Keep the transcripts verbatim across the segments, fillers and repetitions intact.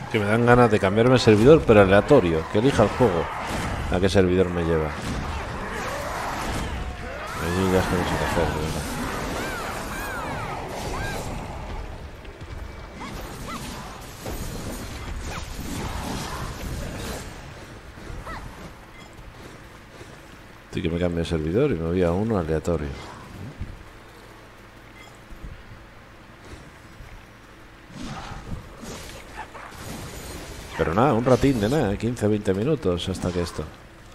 Que me dan ganas de cambiarme el servidor, pero aleatorio. Que elija el juego a qué servidor me lleva. Allí ya es que no sé qué hacer, de verdad. Así que me cambio de servidor y me voy a uno aleatorio. Pero nada, un ratín de nada, quince a veinte minutos hasta que esto.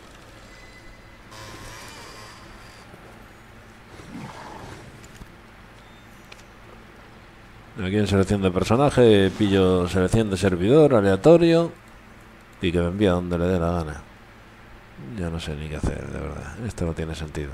Aquí en selección de personaje pillo selección de servidor aleatorio y que me envíe a donde le dé la gana. Yo no sé ni qué hacer, de verdad. Esto no tiene sentido.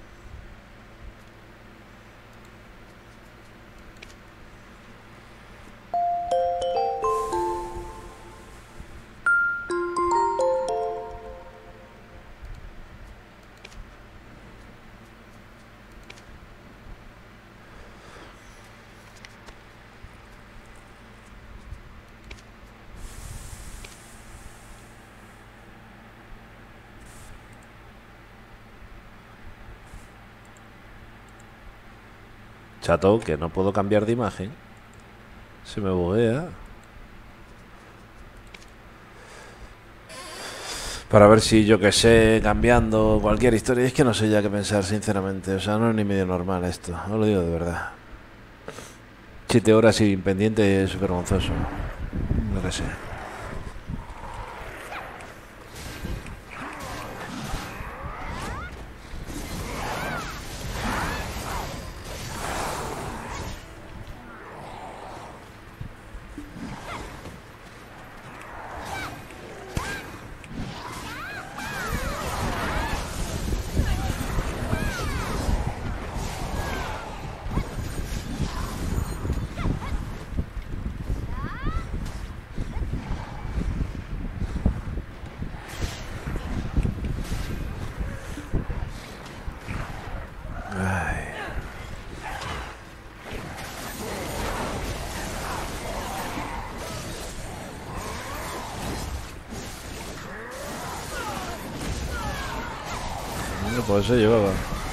Chato, que no puedo cambiar de imagen. Se me buguea. Para ver si yo que sé, cambiando cualquier historia. Es que no sé ya qué pensar, sinceramente. O sea, no es ni medio normal esto. Os lo digo de verdad. Siete horas sin pendiente es vergonzoso. No que sé. Pues se llevaba.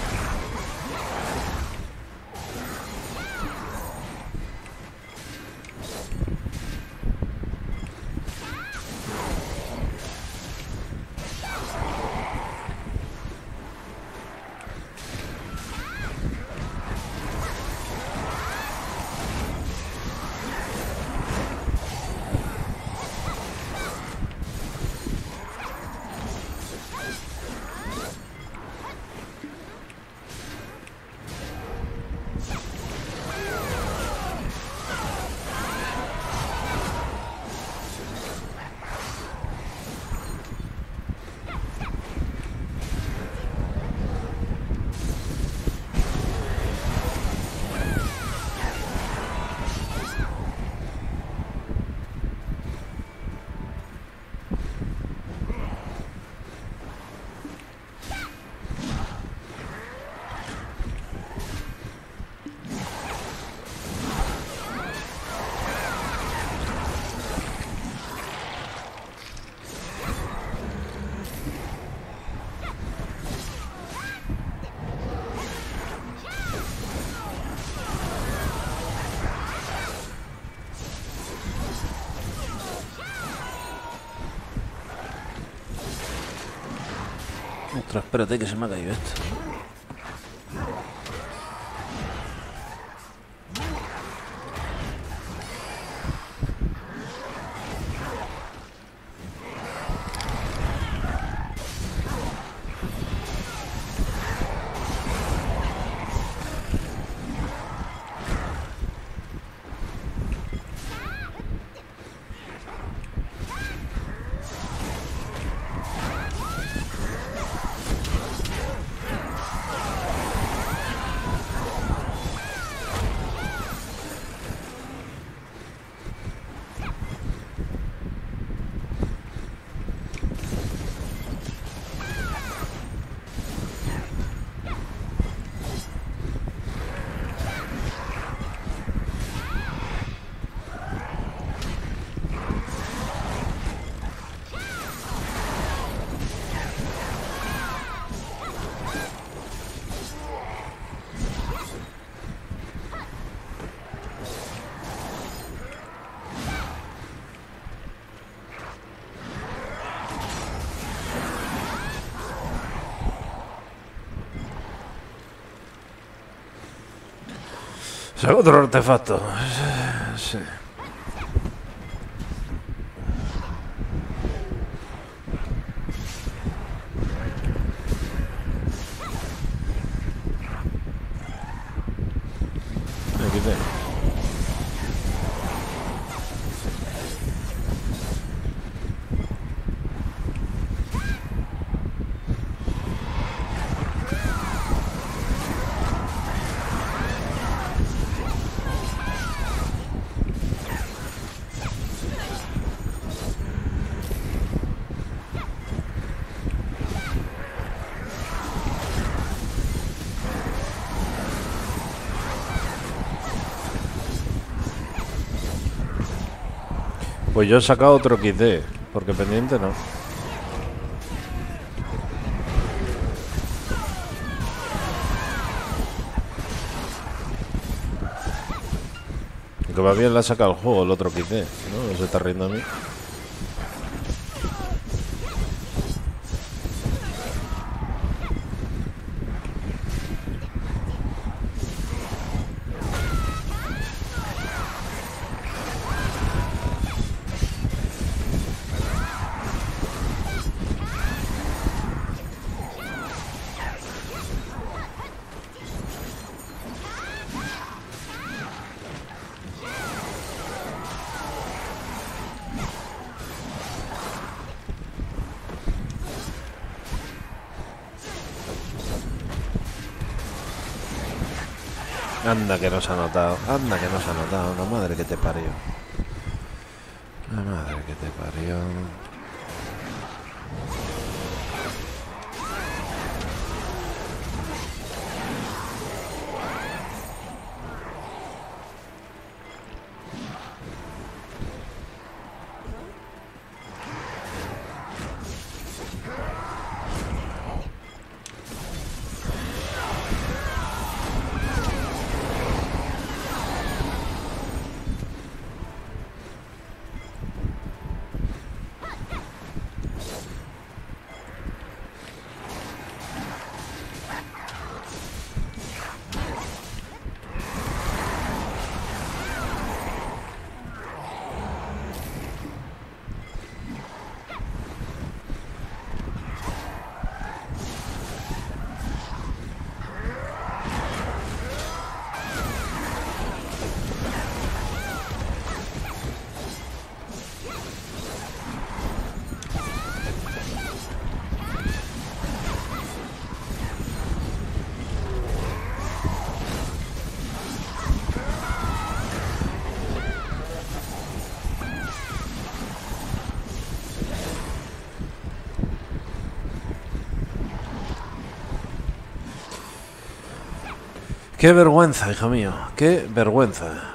Ostras, espérate que se me ha caído esto. Saca otro artefacto. Sí. Me quité. Pues yo he sacado otro X D, porque pendiente no. Que va bien, la ha sacado el juego, el otro X D, ¿no? No se está riendo a mí. Anda que no se ha notado, anda que no se ha notado, la madre que te parió. La madre que te parió. Qué vergüenza, hijo mío, qué vergüenza.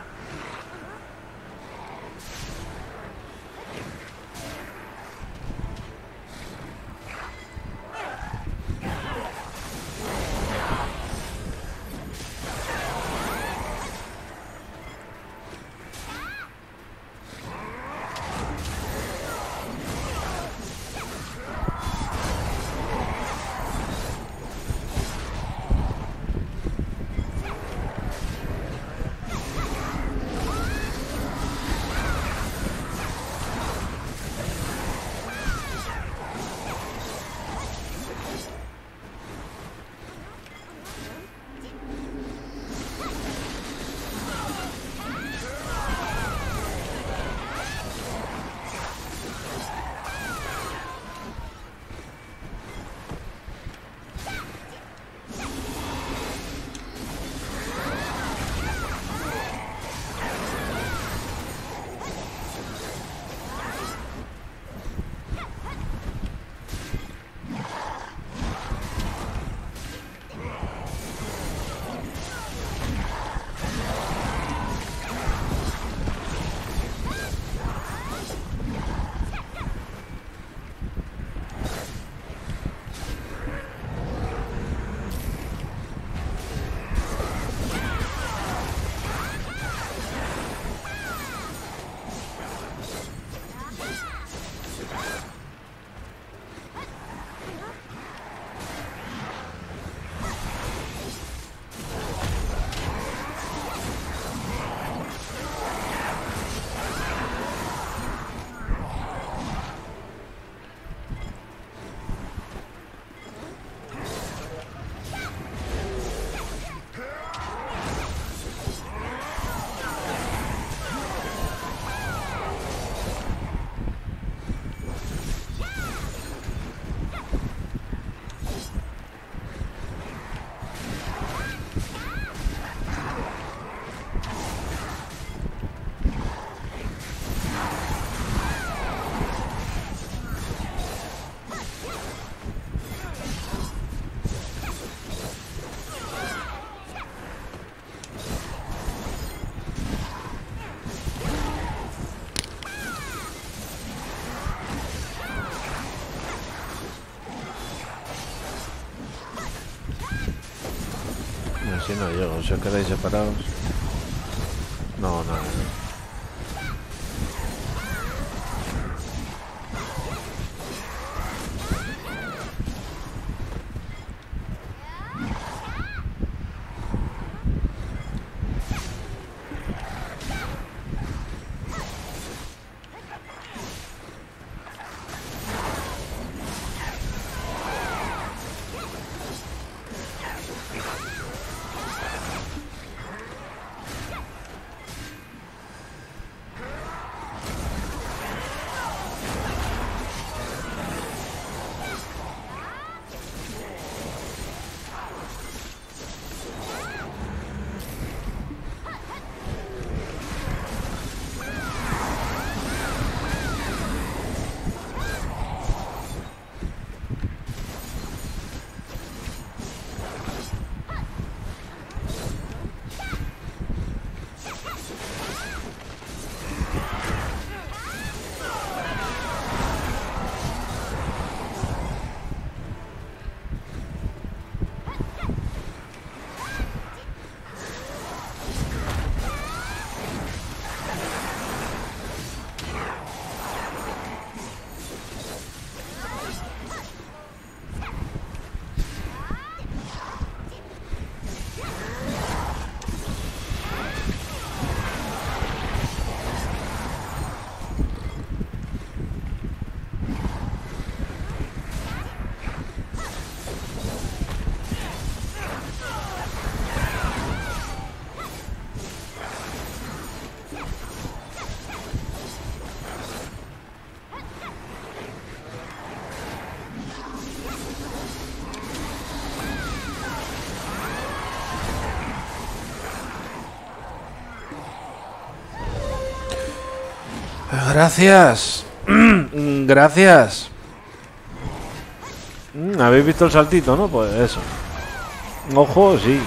ahí no llego. Si os quedáis separados. No, no, no. Gracias. Gracias. ¿Habéis visto el saltito, no? Pues eso. Ojo, sí.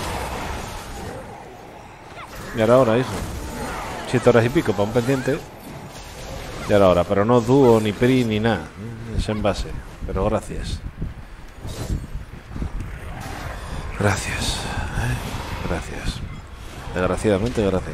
Y ahora ahora eso. Siete horas y pico para un pendiente. Y ahora ahora. Pero no dúo, ni pri, ni nada. Es en base. Pero gracias. Gracias. Gracias. Desgraciadamente, gracias.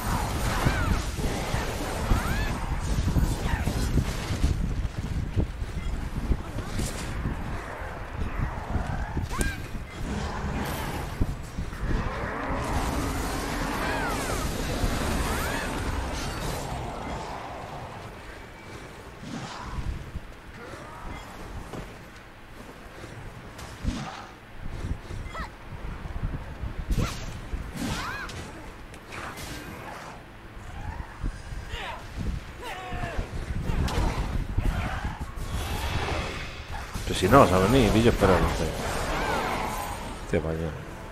Pues si no vas a venir y yo esperándote. Hostia, mañana.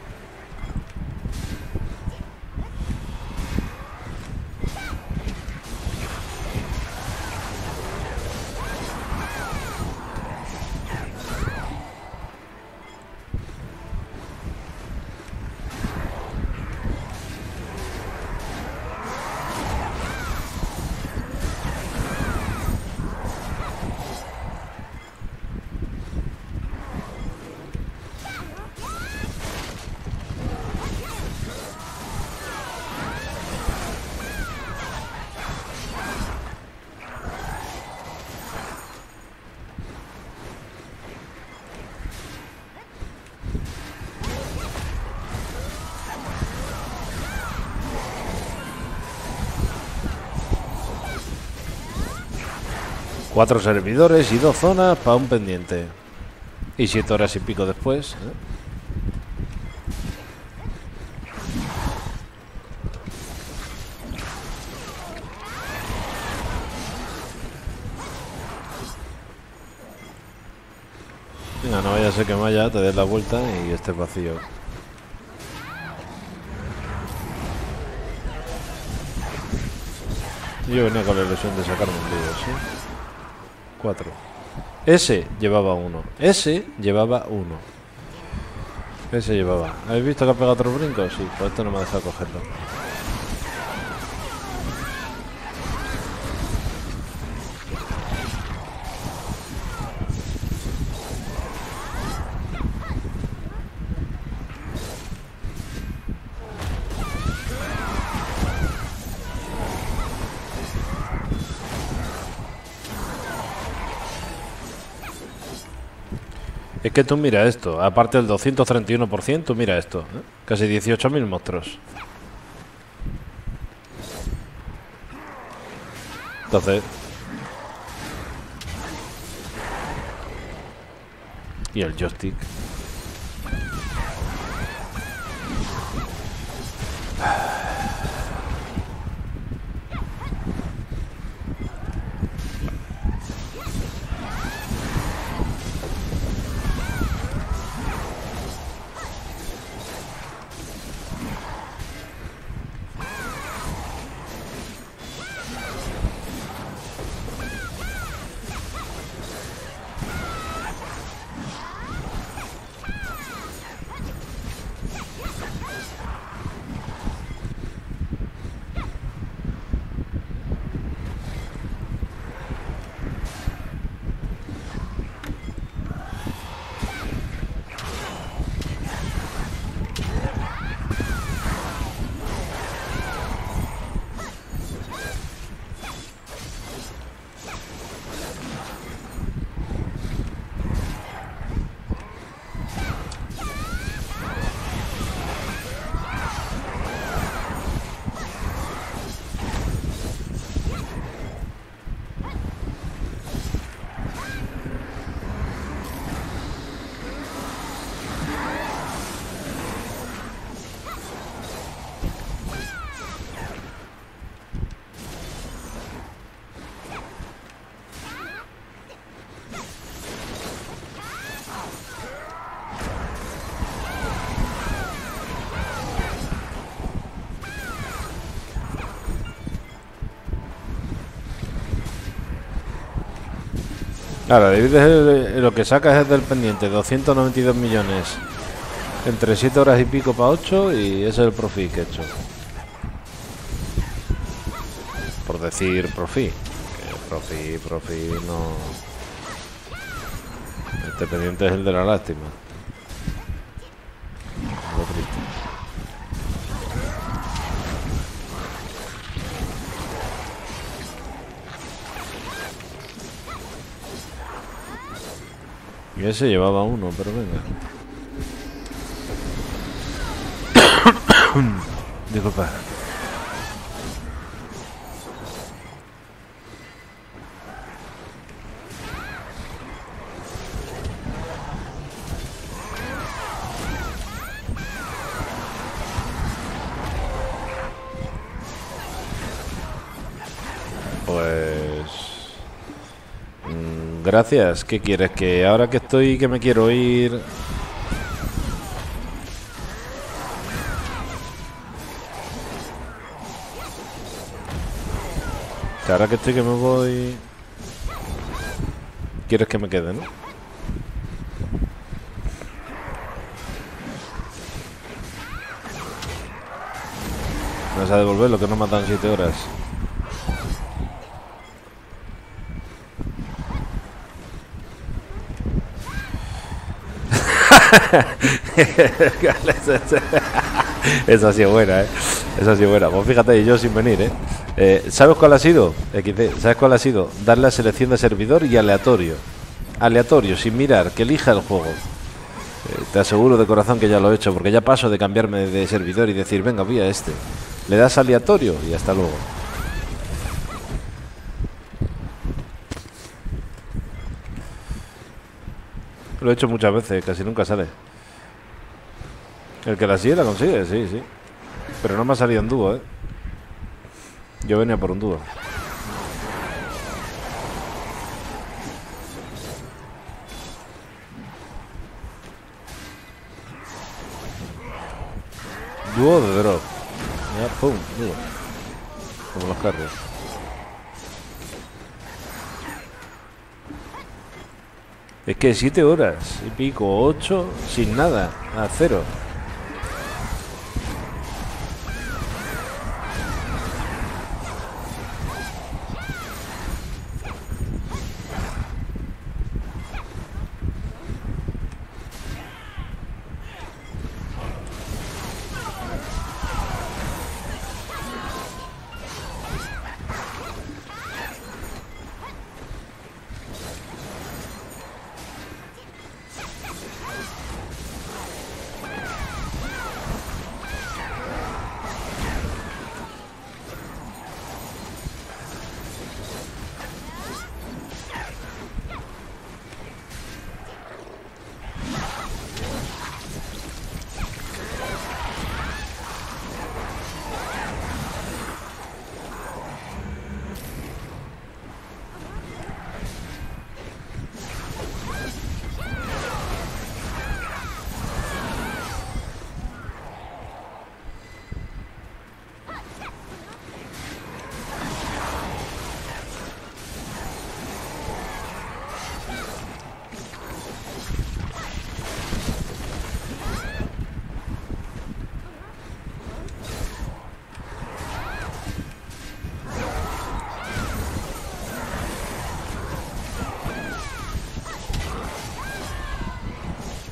Cuatro servidores y dos zonas para un pendiente. Y siete horas y pico después, ¿eh? Venga, no vaya a ser que vaya, te des la vuelta y esté vacío. Yo venía con la ilusión de sacarme un vídeo, ¿sí? Cuatro. Ese llevaba uno. Ese llevaba uno. Ese llevaba. ¿Habéis visto que ha pegado otro brinco? Sí, pues esto no me ha dejado cogerlo. Es que tú mira esto, aparte del doscientos treinta y uno por ciento, mira esto, ¿eh? Casi dieciocho mil monstruos. Entonces... Y el joystick. Ahora, divides lo que sacas es del pendiente, doscientos noventa y dos millones entre siete horas y pico para ocho, y ese es el profit que he hecho. Por decir profit. Que profit, profit no... Este pendiente es el de la lástima. Lo triste. Y ese llevaba uno, pero venga. Disculpa. Pues... Mmm, gracias. ¿Qué quieres? Que ahora que estoy, que me quiero ir... Que ahora que estoy que me voy... Quieres que me quede, ¿no? Me vas a devolver lo que no matan siete horas. Esa ha sido buena, ¿eh? Esa ha sido buena. Pues fíjate, yo sin venir, ¿eh? eh ¿Sabes cuál ha sido? equis de, ¿sabes cuál ha sido? Darle a selección de servidor y aleatorio. Aleatorio, sin mirar, que elija el juego. Eh, te aseguro de corazón que ya lo he hecho, porque ya paso de cambiarme de servidor y decir, venga, voy a este. Le das aleatorio y hasta luego. Lo he hecho muchas veces, casi nunca sale. El que la sigue la consigue, sí, sí. Pero no me ha salido en dúo, ¿eh? Yo venía por un dúo. Dúo de drop. Ya, pum, dúo. Como los carros. Es que siete horas y pico, ocho, sin nada, a cero.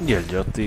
Y el joystick.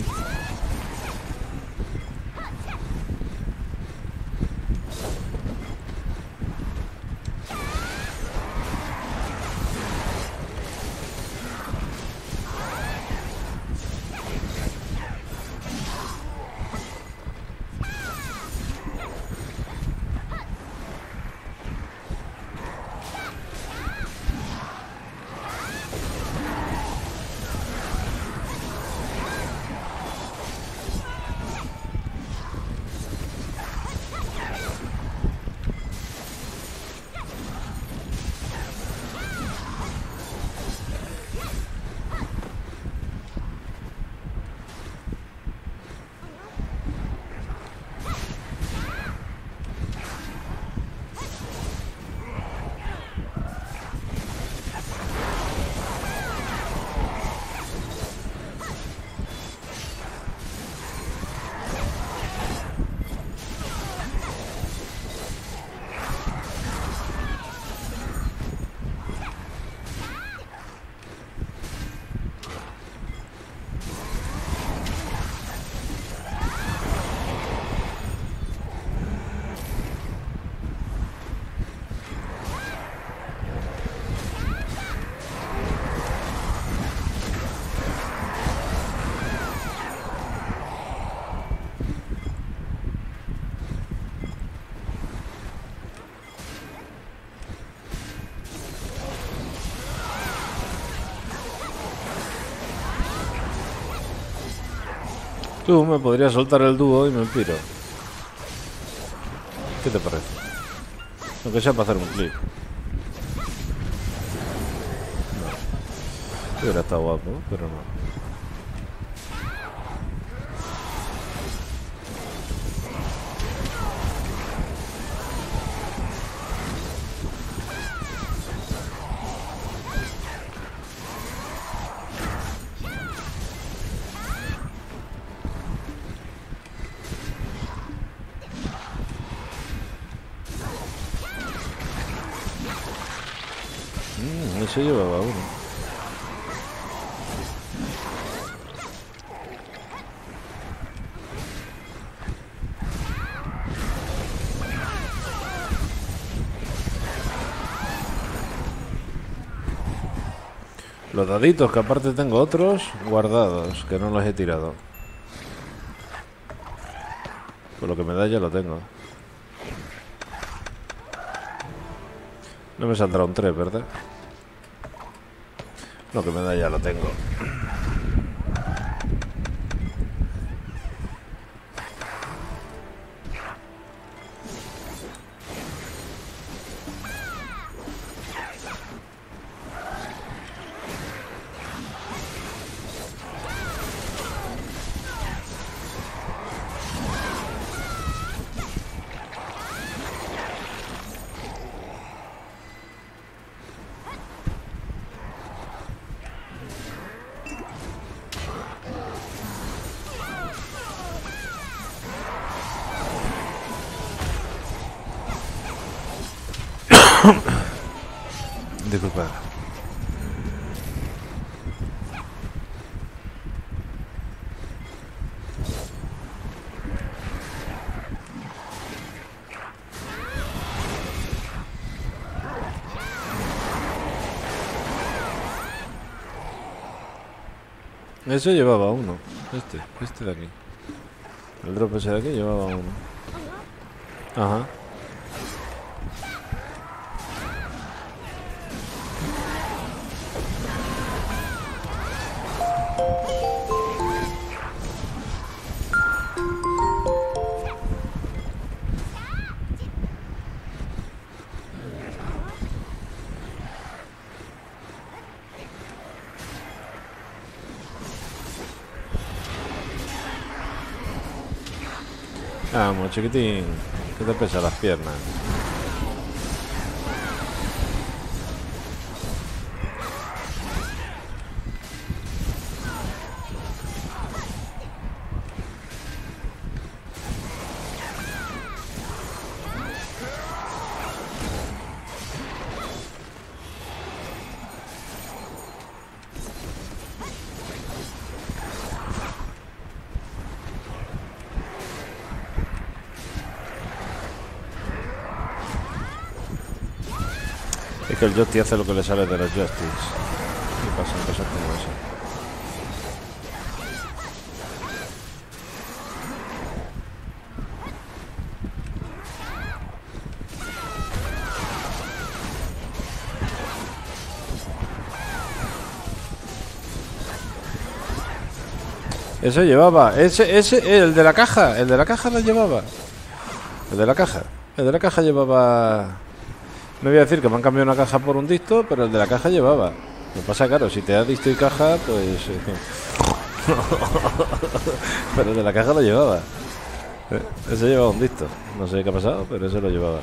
Tú me podrías soltar el dúo y me piro. ¿Qué te parece? Aunque sea para hacer un clip. No. Hubiera estado guapo, pero no. Mm, ese llevaba uno. Los daditos, que aparte tengo otros guardados, que no los he tirado. Por lo que me da ya lo tengo. No me saldrá un tres, ¿verdad? Lo que me da ya lo tengo. Disculpa. Eso llevaba uno. Este, este de aquí. El drop ese de aquí llevaba uno. Ajá. Vamos, chiquitín. ¿Qué te pesa las piernas? Es que el joystick hace lo que le sale de los joysticks. Y pasan cosas como eso. Eso llevaba, ese, ese, el de la caja, el de la caja lo llevaba. El de la caja, el de la caja llevaba. No voy a decir que me han cambiado una caja por un dicto, pero el de la caja llevaba. Lo que pasa, claro, si te da dicto y caja, pues. Pero el de la caja lo llevaba. Ese llevaba un dicto. No sé qué ha pasado, pero ese lo llevaba.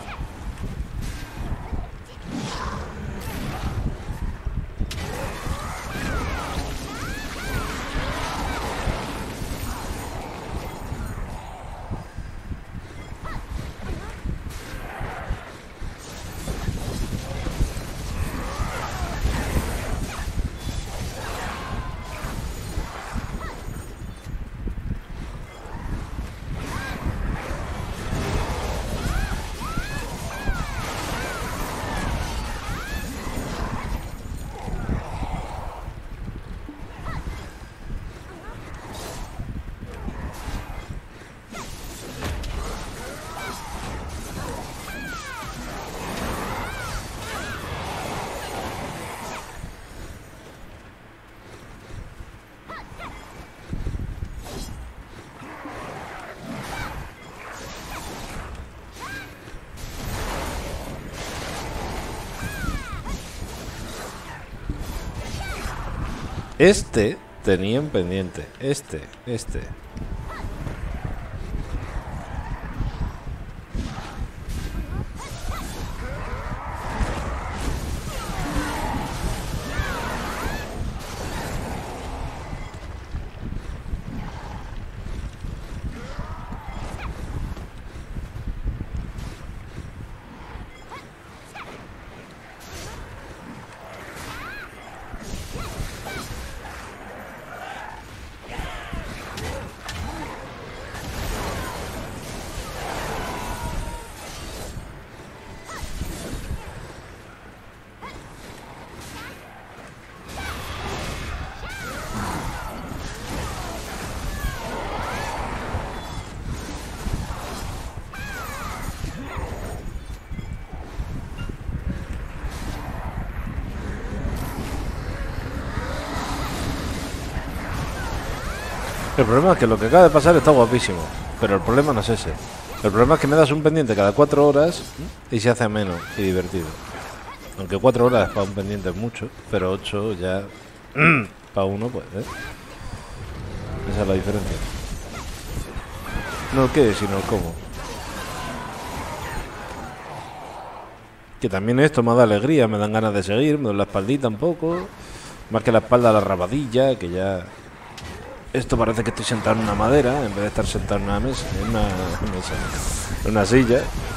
Este tenía en pendiente. Este, este. El problema es que lo que acaba de pasar está guapísimo, pero el problema no es ese. El problema es que me das un pendiente cada cuatro horas y se hace ameno y divertido. Aunque cuatro horas para un pendiente es mucho, pero ocho ya para uno, pues, ¿eh? Esa es la diferencia. No el qué, sino el cómo. Que también esto me da alegría, me dan ganas de seguir, me da la espaldita un poco. Más que la espalda, la rabadilla, que ya... Esto parece que estoy sentado en una madera en vez de estar sentado en una mesa, en una mesa, en una silla.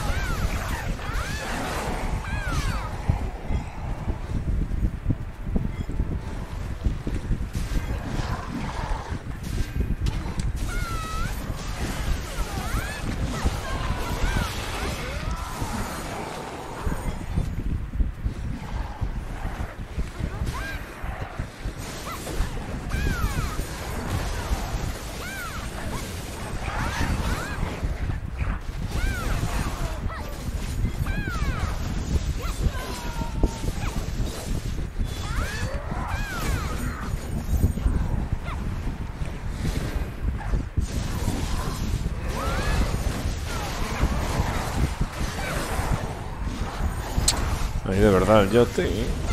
Ahí de verdad el joystick.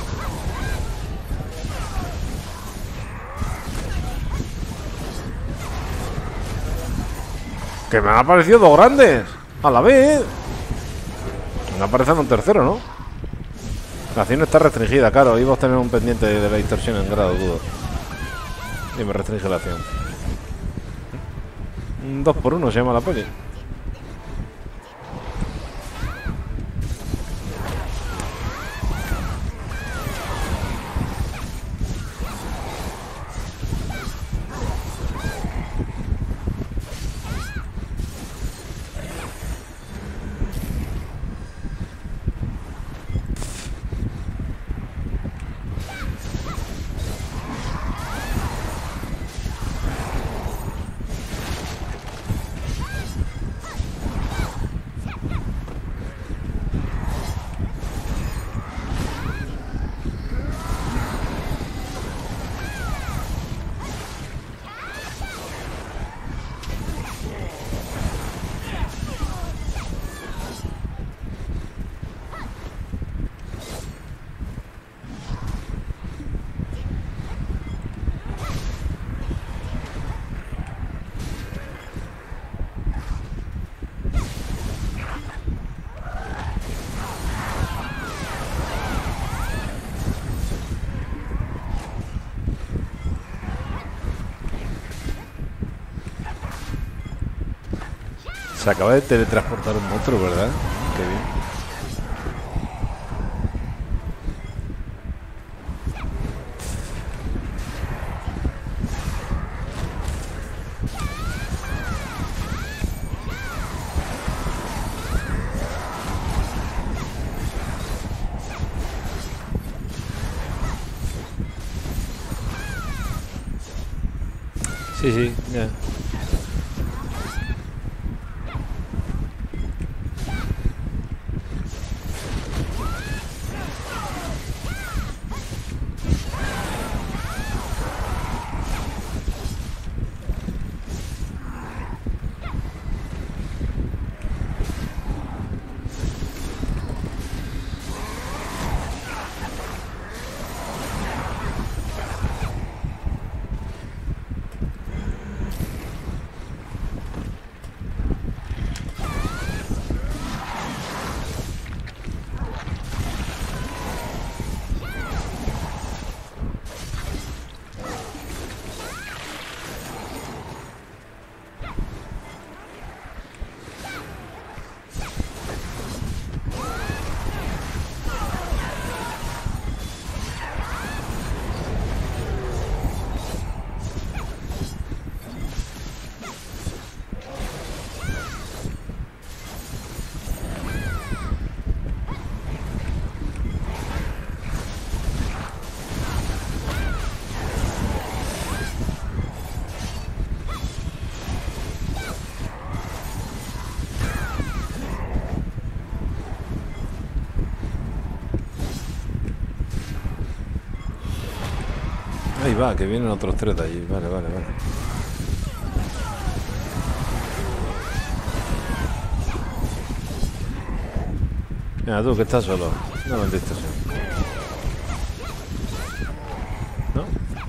Que me han aparecido dos grandes a la vez. Me ha aparecido un tercero, ¿no? La acción está restringida, claro. Íbamos a tener un pendiente de la distorsión en grado dudo. Y me restringe la acción. Un dos por uno se llama la peli. Se acaba de teletransportar un monstruo, ¿verdad? Qué bien. Sí, sí, ya. Ahí va, que vienen otros tres de allí. Vale, vale, vale. Mira, tú que estás solo. No me entiendes. ¿No?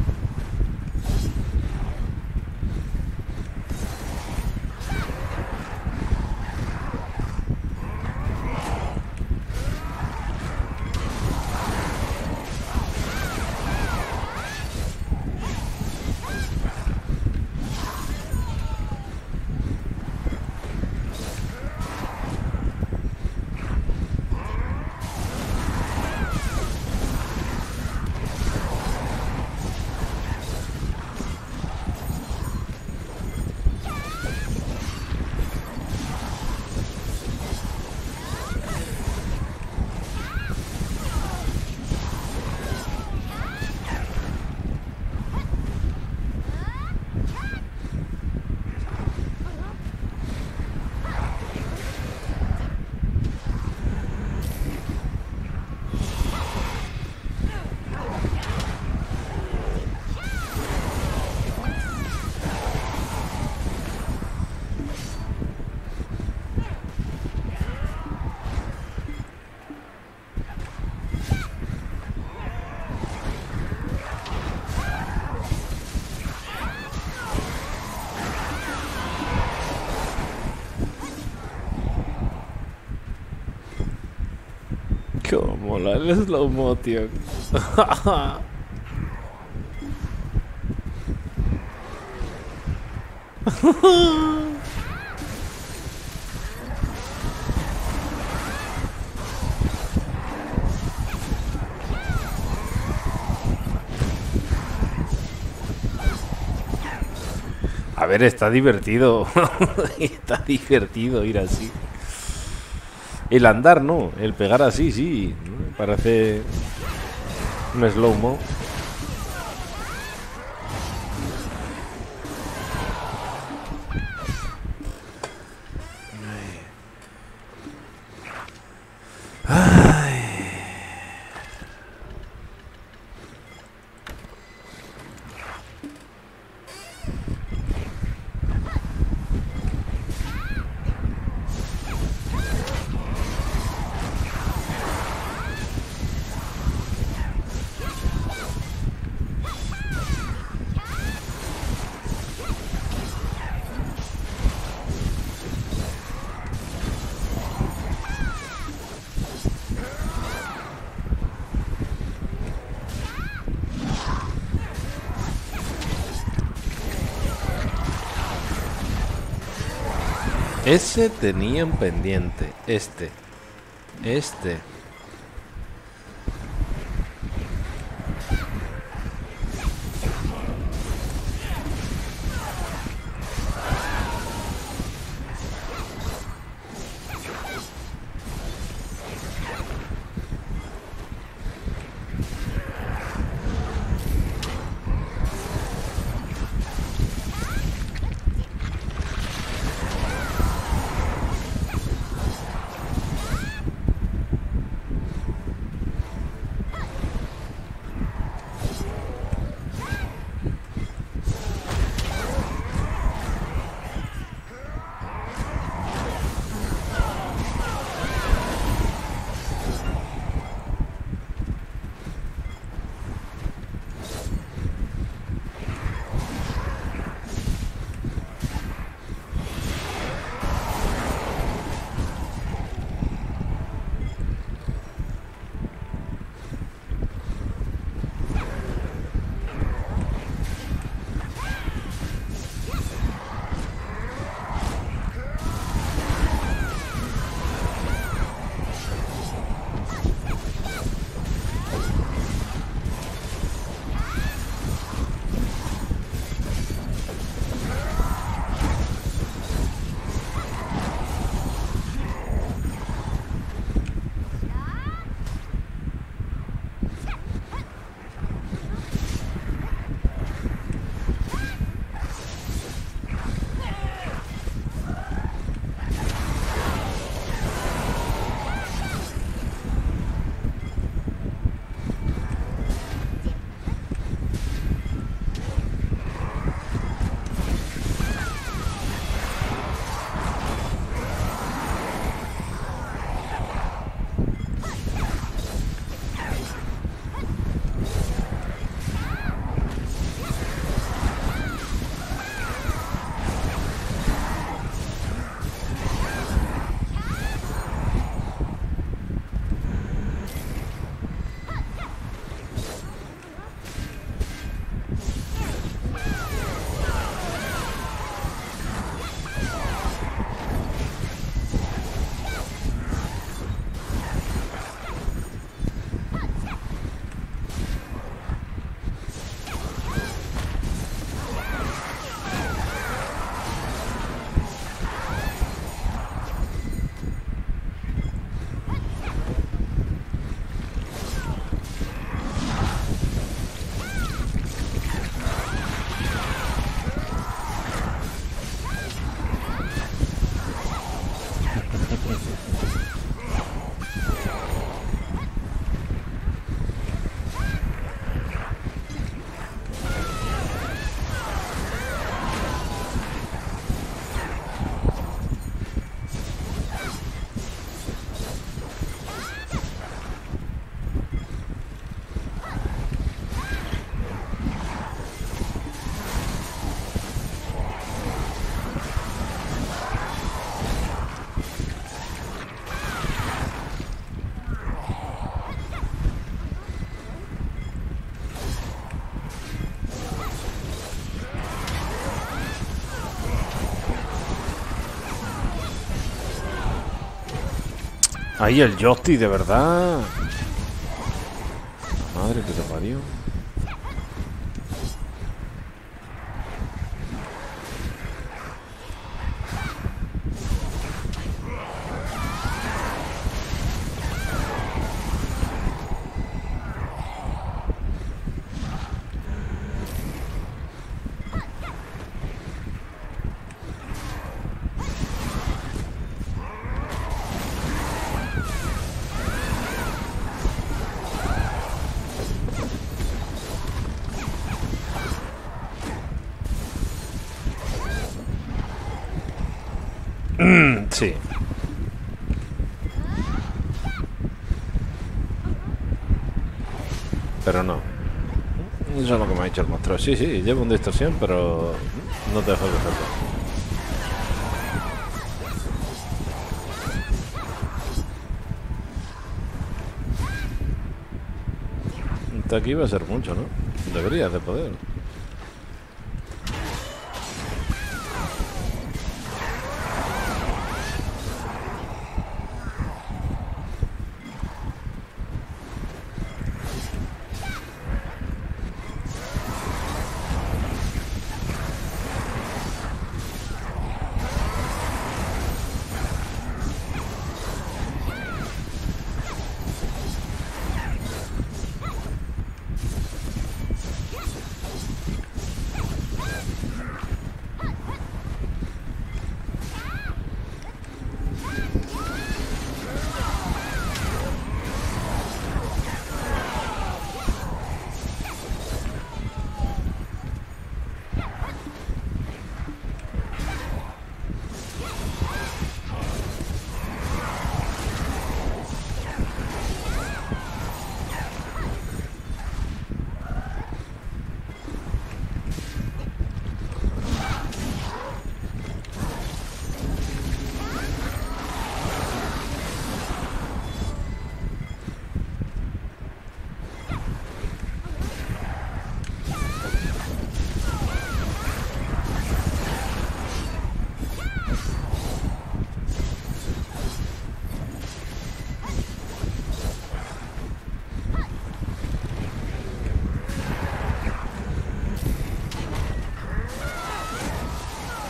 Cómo mola el slow motion. A ver, está divertido. Está divertido ir así. El andar no, el pegar así, sí. Parece un slow-mo. Ese tenía un pendiente. Este. Este. Ahí el Yosty, de verdad. Madre que te parió. Sí. Pero no. Eso es lo que me ha dicho el monstruo. Sí, sí, llevo una distorsión, pero no te dejo de hacerlo. Hasta aquí va a ser mucho, ¿no? Deberías de poder.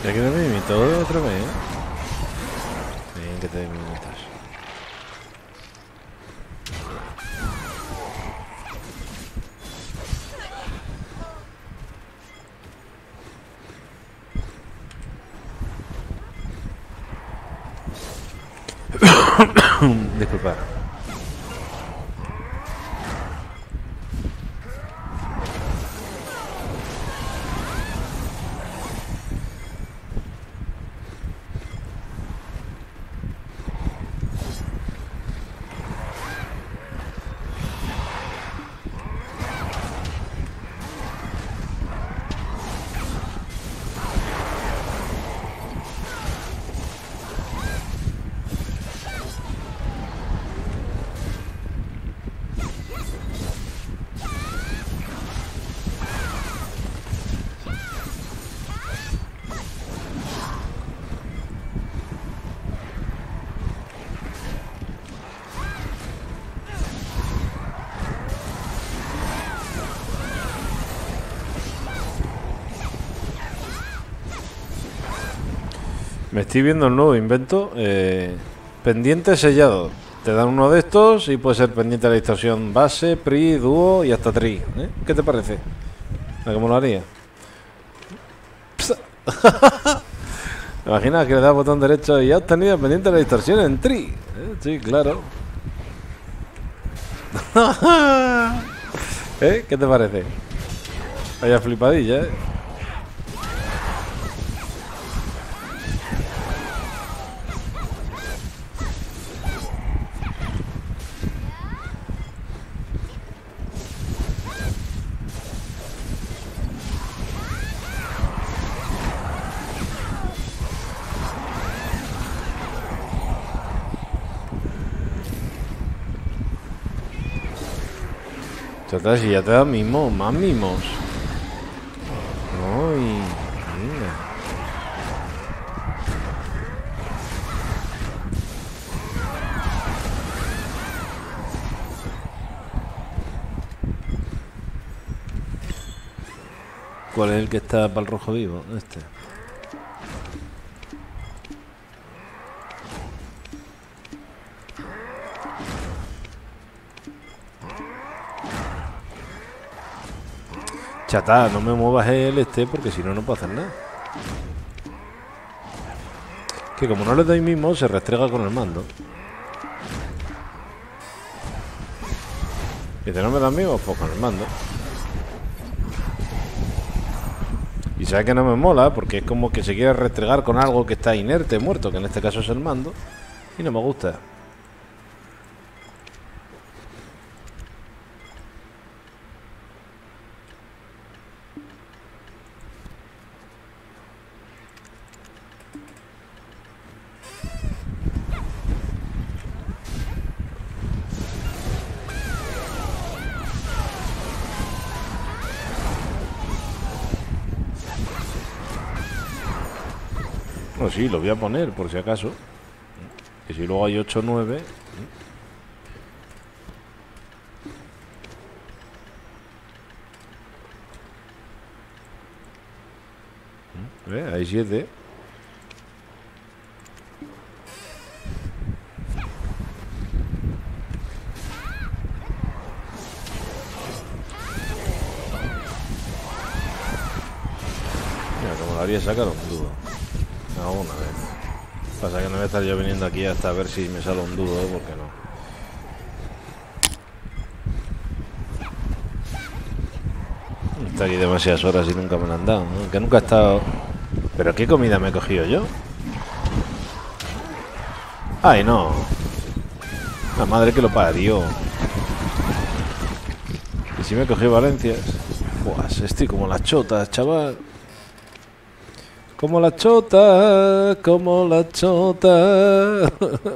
¿Ya que te mimito otra vez? Bien, que te mimitas. Disculpa. Me estoy viendo el nuevo invento. Eh, pendiente sellado. Te dan uno de estos y puede ser pendiente de la distorsión base, pri, dúo y hasta tri. ¿Eh? ¿Qué te parece? ¿A cómo lo haría? Imagina que le das botón derecho y ya has tenido pendiente de la distorsión en tri. ¿Eh? Sí, claro. ¿Eh? ¿Qué te parece? Vaya flipadilla, ¿eh? Chata, si ya te da mimos, más mimos. Ay, mira. ¿Cuál es el que está para el rojo vivo? Este. Chata, no me muevas el este porque si no, no puedo hacer nada. Que como no le doy mismo, se restrega con el mando. Y si no me dan mismo, pues con el mando. Y sabe que no me mola porque es como que se quiere restregar con algo que está inerte, muerto, que en este caso es el mando. Y no me gusta. No, sí, lo voy a poner por si acaso. Que si luego hay ocho o nueve. ¿Eh? Hay siete. Mira, como lo haría sacar un dúo. No, una vez. Pasa que no voy a estar yo viniendo aquí hasta ver si me sale un dúo, ¿eh? Porque no. Está aquí demasiadas horas y nunca me lo han dado, ¿no? Que nunca he estado... ¿Pero qué comida me he cogido yo? ¡Ay, no! La madre que lo parió. Y si me cogí Valencias. Buah, estoy como las chotas, chaval. Como la chota, como la chota.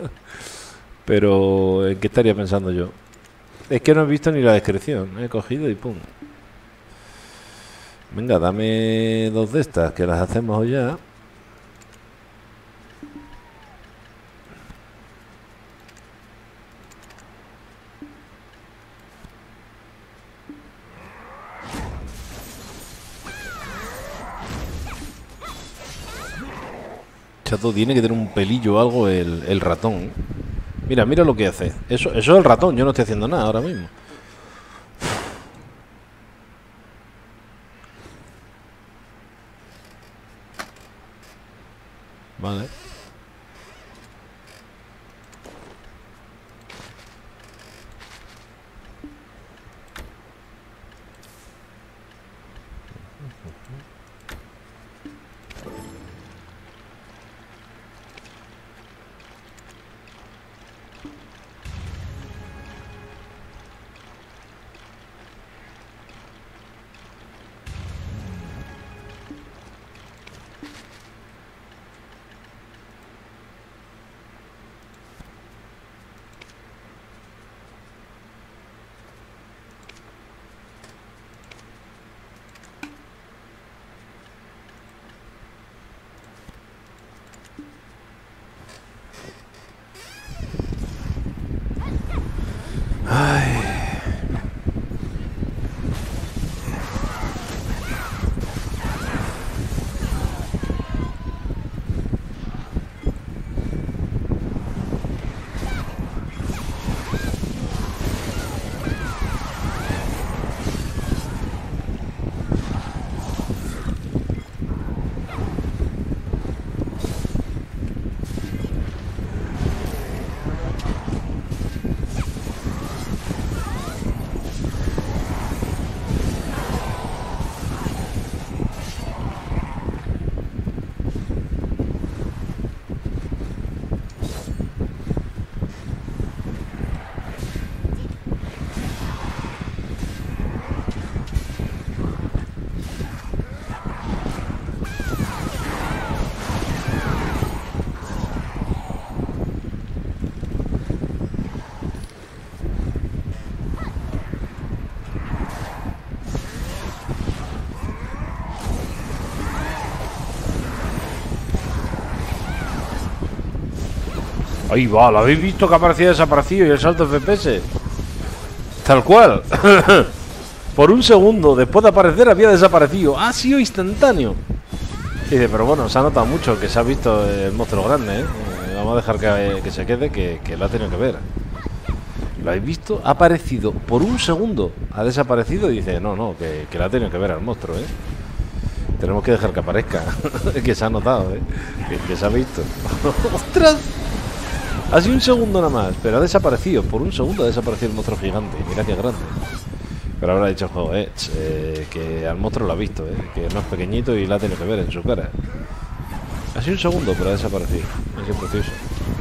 Pero, ¿en qué estaría pensando yo? Es que no he visto ni la descripción. He cogido y pum. Venga, dame dos de estas, que las hacemos ya. Chato, tiene que tener un pelillo o algo el, el ratón. Mira, mira lo que hace. Eso, eso es el ratón, yo no estoy haciendo nada ahora mismo. Vale. Ahí va, ¿lo habéis visto que aparecía desaparecido y el salto F P S? Tal cual. Por un segundo, después de aparecer, había desaparecido. Ha sido instantáneo. Y dice, pero bueno, se ha notado mucho que se ha visto el monstruo grande, ¿eh? Eh, Vamos a dejar que, que se quede, que, que lo ha tenido que ver. ¿Lo habéis visto? Ha aparecido por un segundo. Ha desaparecido y dice, no, no, que, que lo ha tenido que ver al monstruo, ¿eh? Tenemos que dejar que aparezca. Que se ha notado, ¿eh? Que, que se ha visto. ¡Ostras! Ha sido un segundo nada más, pero ha desaparecido. Por un segundo ha desaparecido el monstruo gigante. Mira qué grande. Pero habrá dicho el juego, eh, eh, que al monstruo lo ha visto, eh, que no es pequeñito y la ha tenido que ver en su cara. Ha sido un segundo, pero ha desaparecido. Ha sido precioso.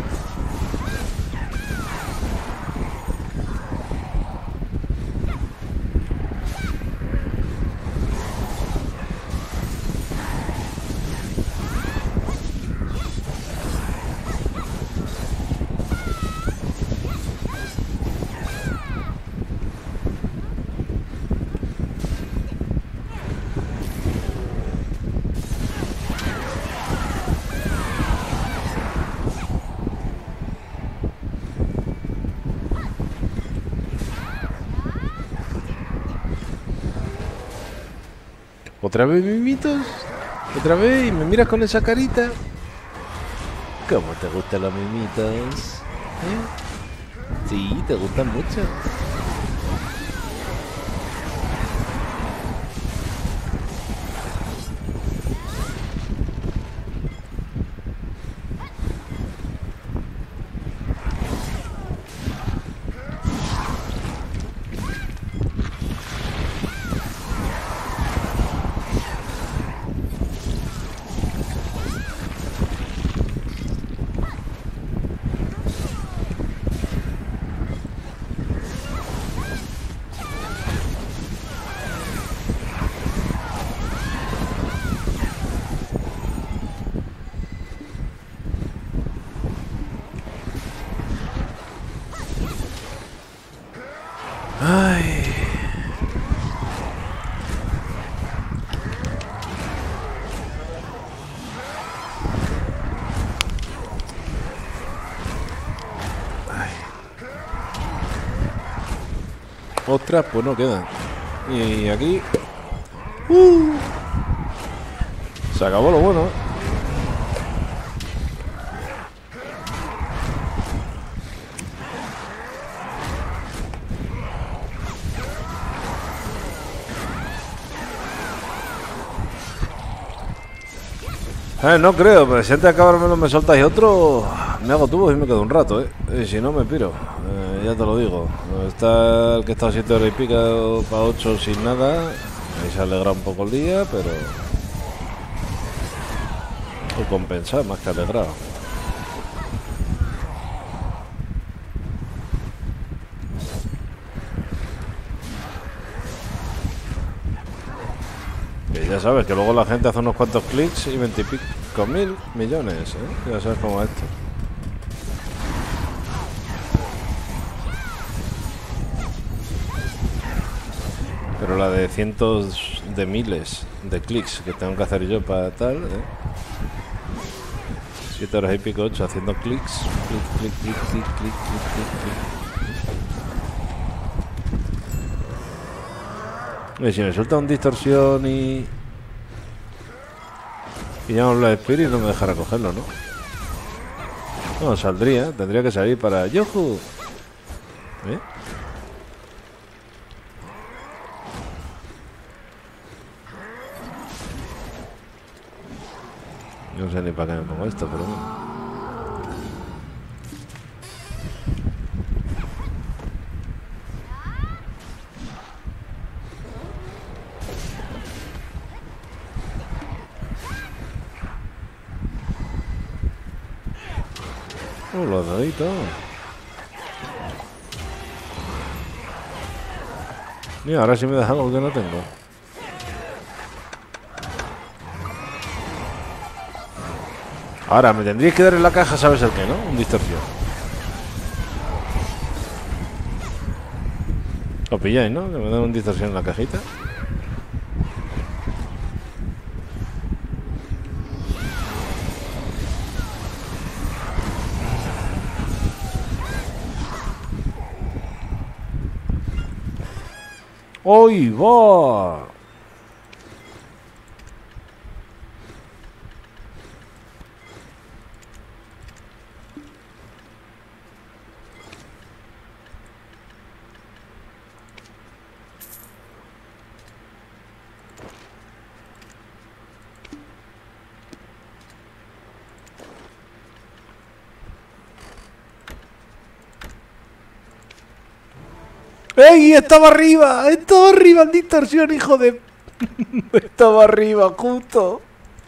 ¿Otra vez, mimitos? ¿Otra vez? ¿Y me miras con esa carita? ¿Cómo te gustan los mimitos? ¿Eh? Sí, te gustan mucho. Ay. Ay. Ostras, pues no quedan. Y aquí... Uh. Se acabó lo bueno, ¿eh? Eh, no creo, pero si antes de acabármelo me soltáis otro, me hago tubos y me quedo un rato, ¿eh? Y si no, me piro. Eh, ya te lo digo. Está el que está a siete horas y pico para ocho sin nada. Ahí se alegra un poco el día, pero... o compensar más que alegrado. Que ya sabes que luego la gente hace unos cuantos clics y veintipico mil millones, ¿eh? Ya sabes cómo es esto. Pero la de cientos de miles de clics que tengo que hacer yo para tal, ¿eh? Siete horas y pico, ocho, haciendo clics. Clic, clic, clic, clic, clic, clic, clic, clic. Y si me suelta un distorsión y... y llamo a Black Spirit, no me dejará cogerlo, ¿no? No, saldría, tendría que salir para... ¡Yuhu! ¿Eh? No sé ni para qué me pongo esto, pero bueno. Oh, los daditos. Mira, ahora sí me das algo que no tengo. Ahora me tendríais que dar en la caja, ¿sabes el qué, no? Un distorsión. Lo pilláis, ¿no? Que me dan un distorsión en la cajita. ¡Uy, va! ¡Ey! Estaba arriba, estaba arriba en distorsión, hijo de... estaba arriba, justo.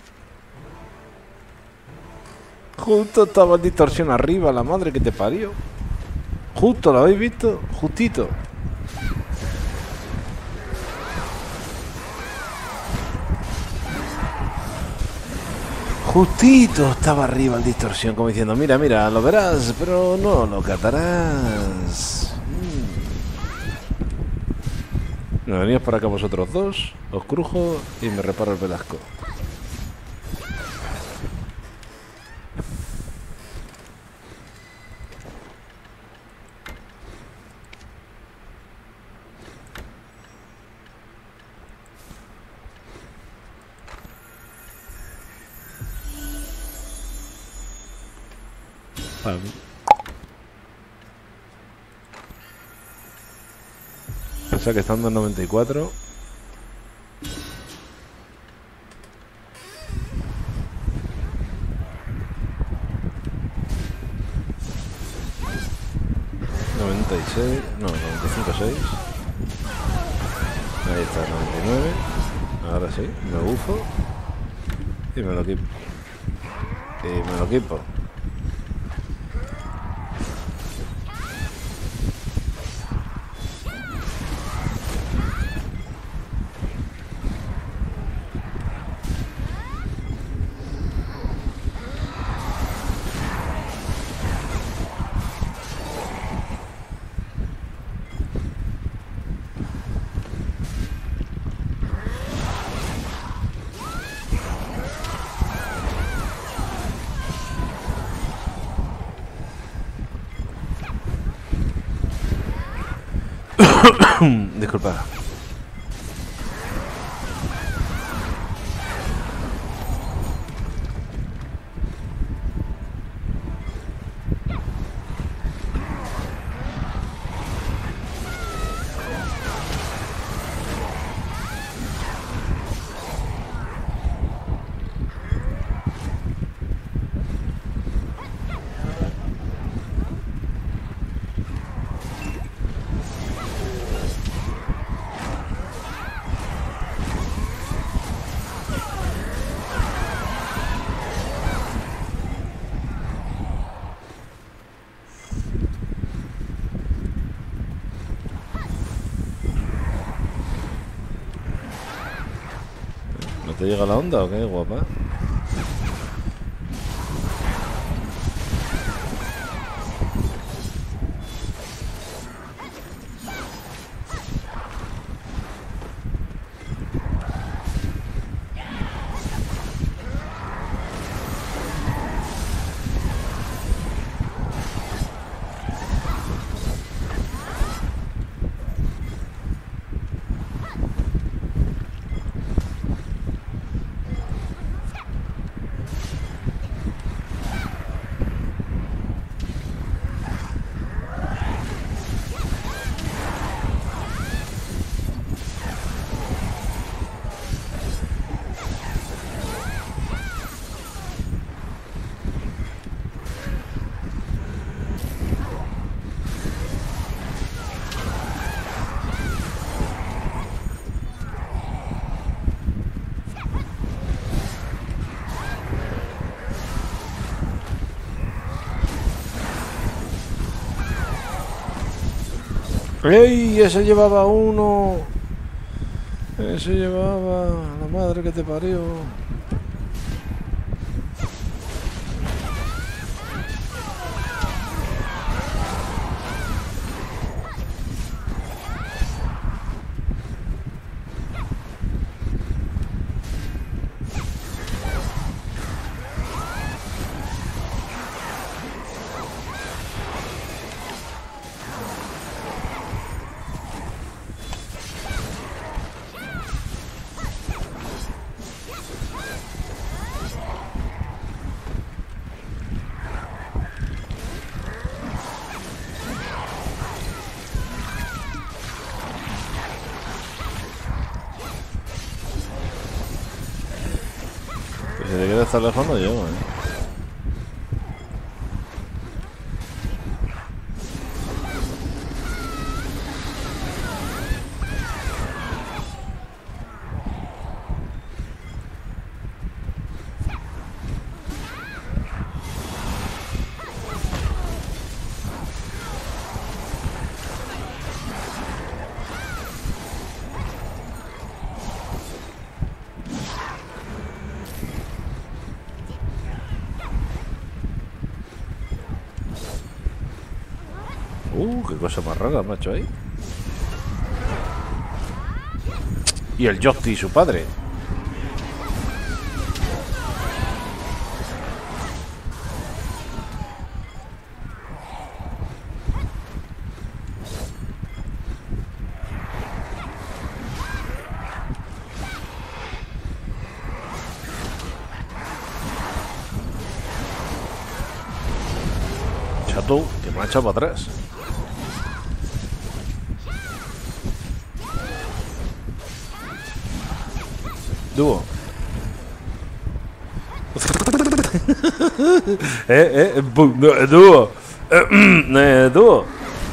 Justo estaba en distorsión arriba, la madre que te parió. Justo, ¿lo habéis visto? Justito. Justito estaba arriba el distorsión, como diciendo, mira, mira, lo verás, pero no lo catarás. Me venís para acá vosotros dos, os crujo y me reparo el Velasco. Vale. O sea que estando en noventa y cuatro. noventa y seis, no, noventa y cinco punto seis. Ahí está, noventa y nueve. Ahora sí, me bufo y me lo equipo. Y me lo equipo. Disculpa. ¿No te llega la onda o qué, guapa? ¡Ey! Ese llevaba uno. Ese llevaba. La madre que te parió. Si te quieres estar lejos no llego, eh. Uh, qué cosa más rara, macho, ahí. Y el Yocti, su padre. Chato, que me ha echado para atrás. Dúo. eh, eh, dúo. Eh, dúo.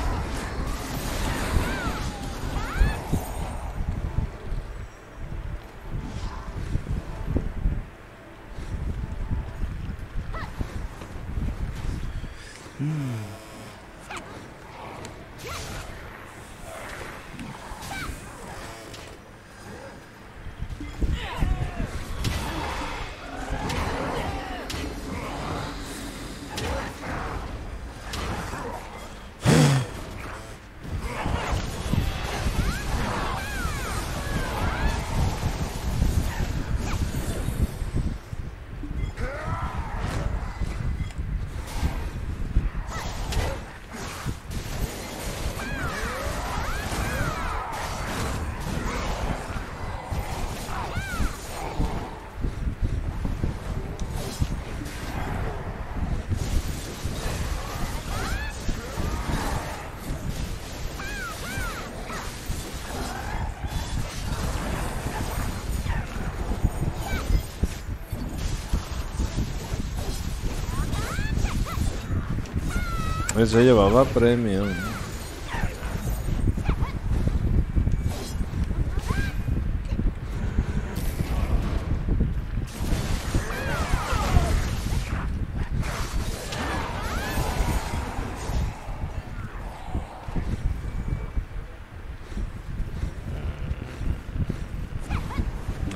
Ese llevaba premio.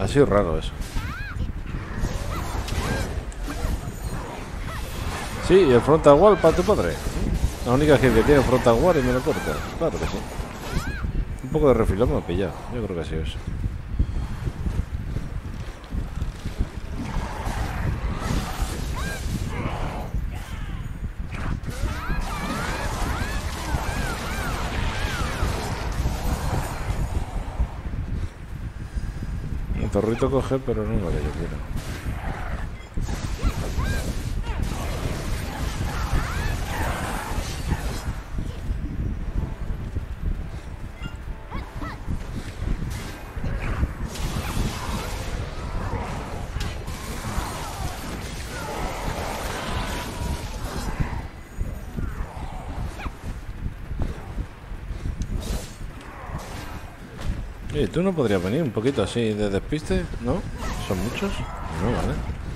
Ha sido raro eso. Sí, y el frontal wall para tu padre. La única que tiene frontal wall y me lo corta. Claro que sí. Un poco de refilón me ha pillado. Yo creo que ha sido eso. El zorrito coge, pero no lo que yo quiero. ¿Y tú no podrías venir un poquito así de despiste? ¿No? ¿Son muchos? No, vale.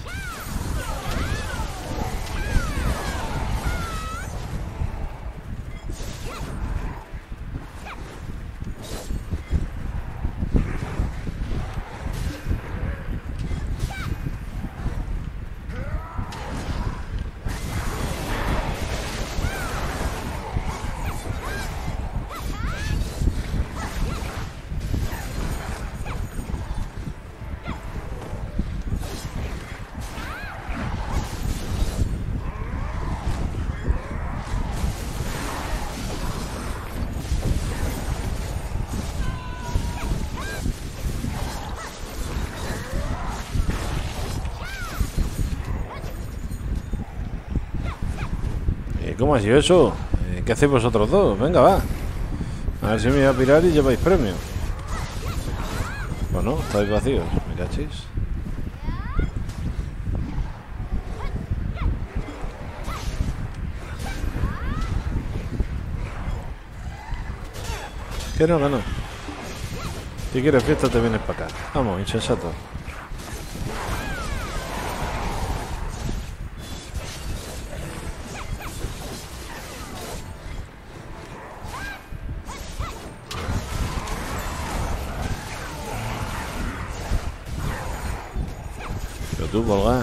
¿Cómo ha sido eso? ¿Qué hacéis vosotros dos? Venga, va. A ver si me voy a pirar y lleváis premio. Bueno, estáis vacíos, me cachis. Que no, que no. Si quieres fiesta te vienes para acá. Vamos, insensato. Tú, Volga.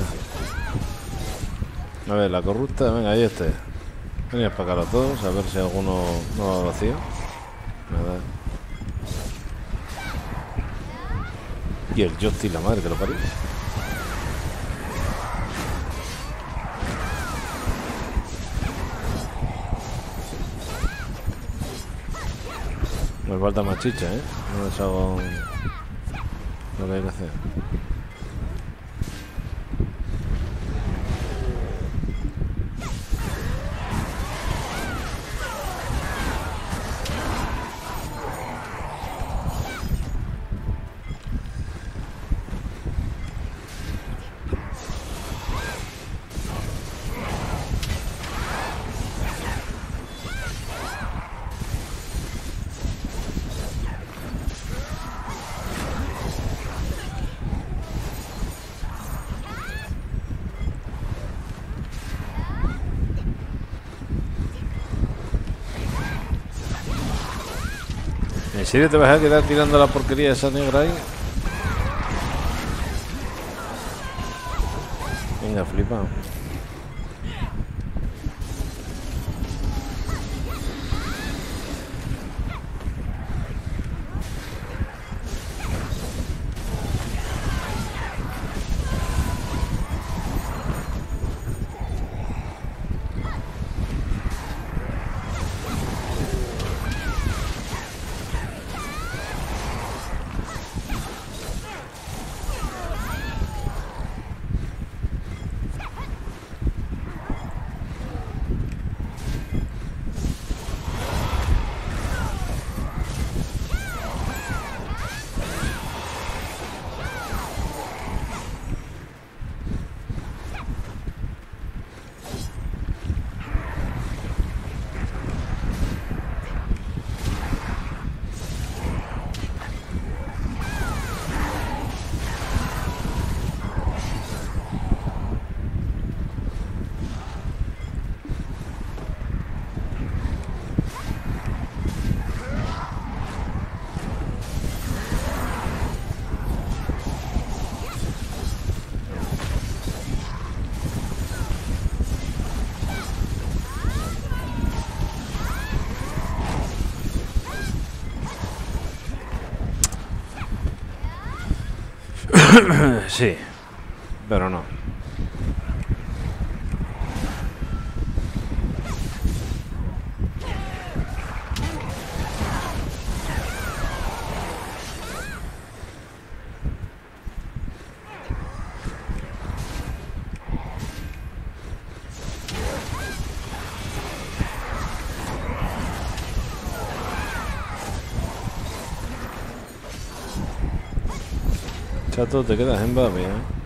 A ver, la corrupta, venga, ahí este. Venid para acá los dos, a ver si alguno no va vacío. Nada. Y el Justy, la madre que lo parió. Me falta más chicha, ¿eh? No les hago lo que hay que hacer. ¿En serio te vas a quedar tirando la porquería esa negra ahí? Venga, flipa. Sí, pero no. Chato, te quedas en Babi, ¿eh?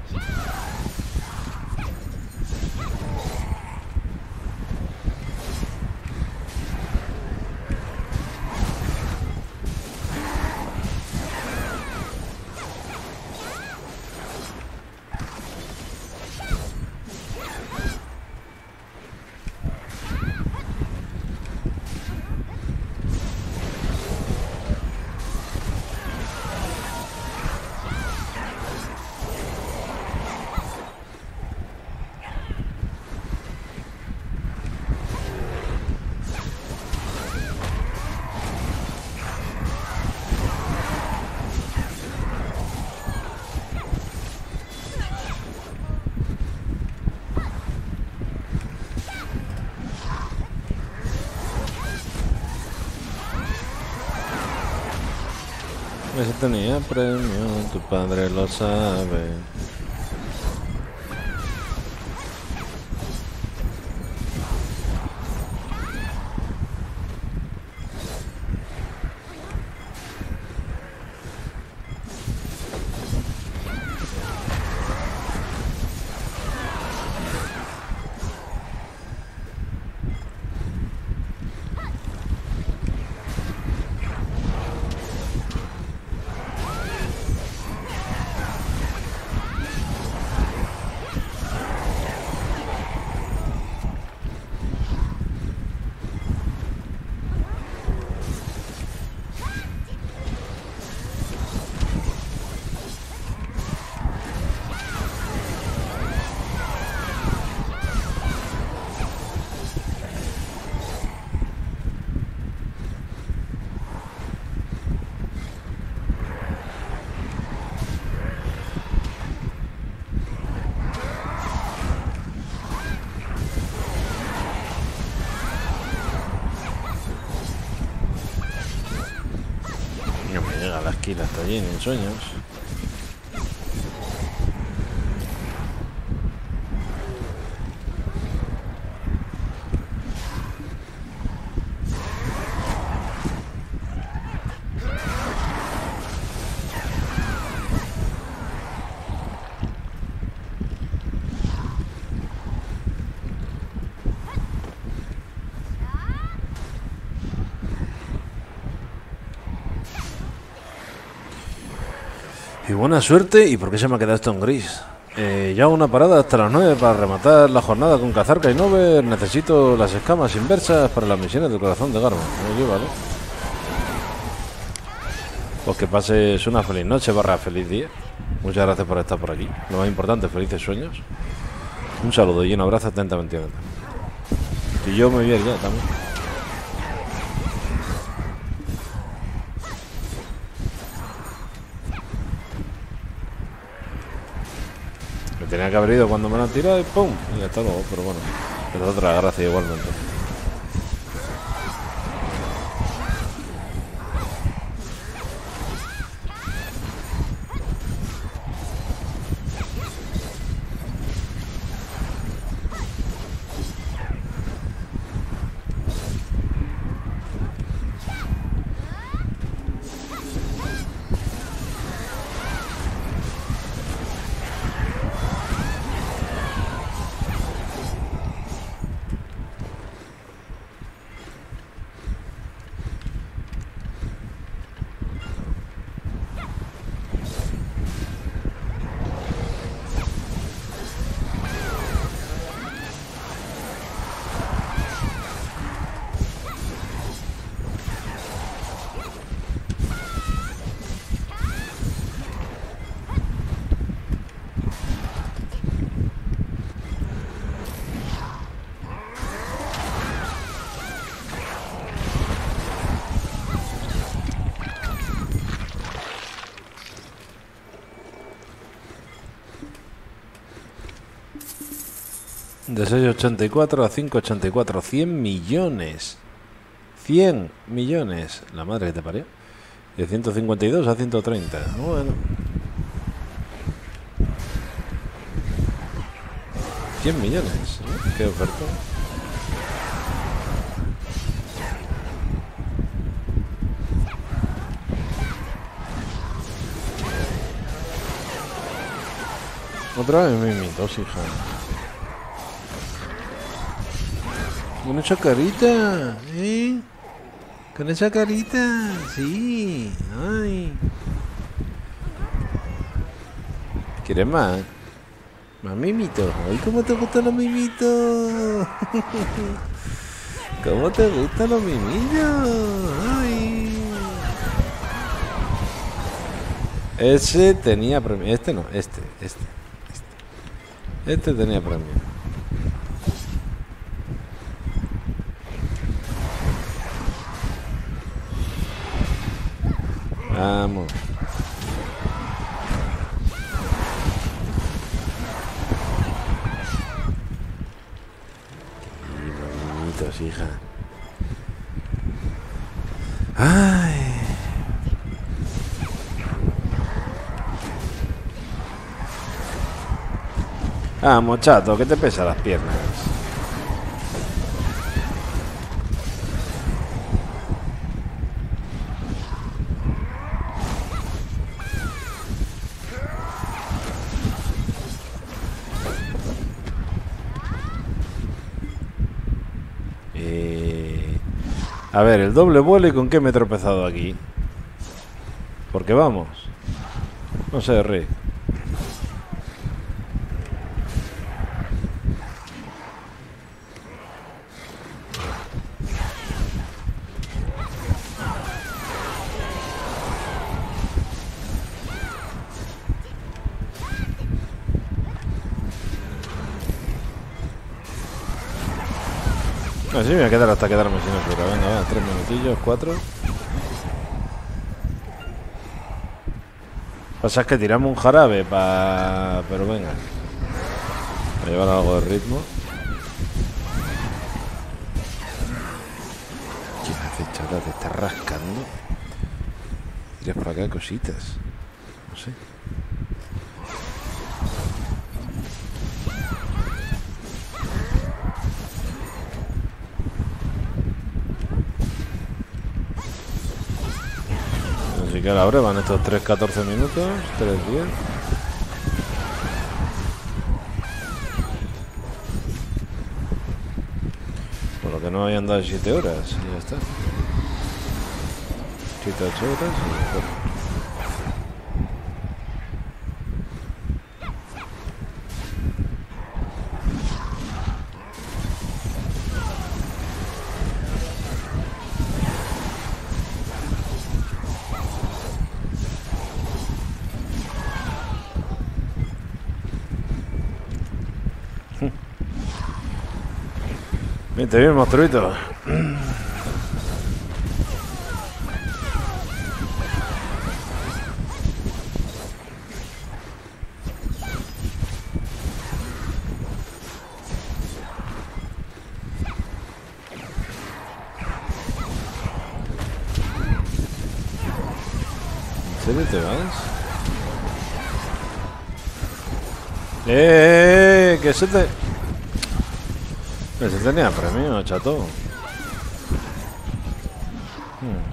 Ese tenía premio, tu padre lo sabe. No me llega la esquina hasta allí, ni en sueños. Y buena suerte. ¿Y por qué se me ha quedado esto en gris? Eh, ya una parada hasta las nueve para rematar la jornada con Cazarca y Nover. Necesito las escamas inversas para las misiones del corazón de Garma. Muy bien, ¿vale? Pues que pases una feliz noche barra feliz día. Muchas gracias por estar por aquí. Lo más importante, felices sueños. Un saludo y un abrazo atentamente. Y yo me voy a ir ya también. Me tenía que haber ido cuando me lo han tirado y ¡pum! Y hasta luego, pero bueno, es otra gracia igualmente. De seis ochenta y cuatro a cinco ochenta y cuatro. cien millones. cien millones. La madre que te parió. De ciento cincuenta y dos a ciento treinta. Bueno. cien millones. ¿Eh? Qué oferta. Otra vez mimitos, hija. Con esa carita, ¿eh? Con esa carita, sí. Ay. ¿Quieres más? Más mimitos. Ay, ¿cómo te gustan los mimitos? ¿Cómo te gustan los mimitos? Ay. Ese tenía premio. Este no, este, este, este. Este tenía premio. Vamos. Qué bonitos, hija. Ay. Vamos, chato, que te pesa las piernas. Eh, a ver, el doble vuelo y con qué me he tropezado aquí. Porque vamos. No sé, Rick. Así me voy a quedar hasta quedarme sin osura. Venga, va, tres minutillos, cuatro. Pasa es que tiramos un jarabe para... Pero venga. Para llevar algo de ritmo. ¿Qué haces, chaval? Te estás rascando. Tiras por acá cositas. No sé. Así que a la hora van estos tres catorce minutos, tres diez. Por lo que no hayan dado siete horas y ya está. siete ocho horas y ya está. Vente bien, monstruito. ¿En serio te vas? ¡Eh! Que se te... Ese tenía premio, chato. Hmm.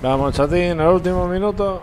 Vamos, chatín, el último minuto.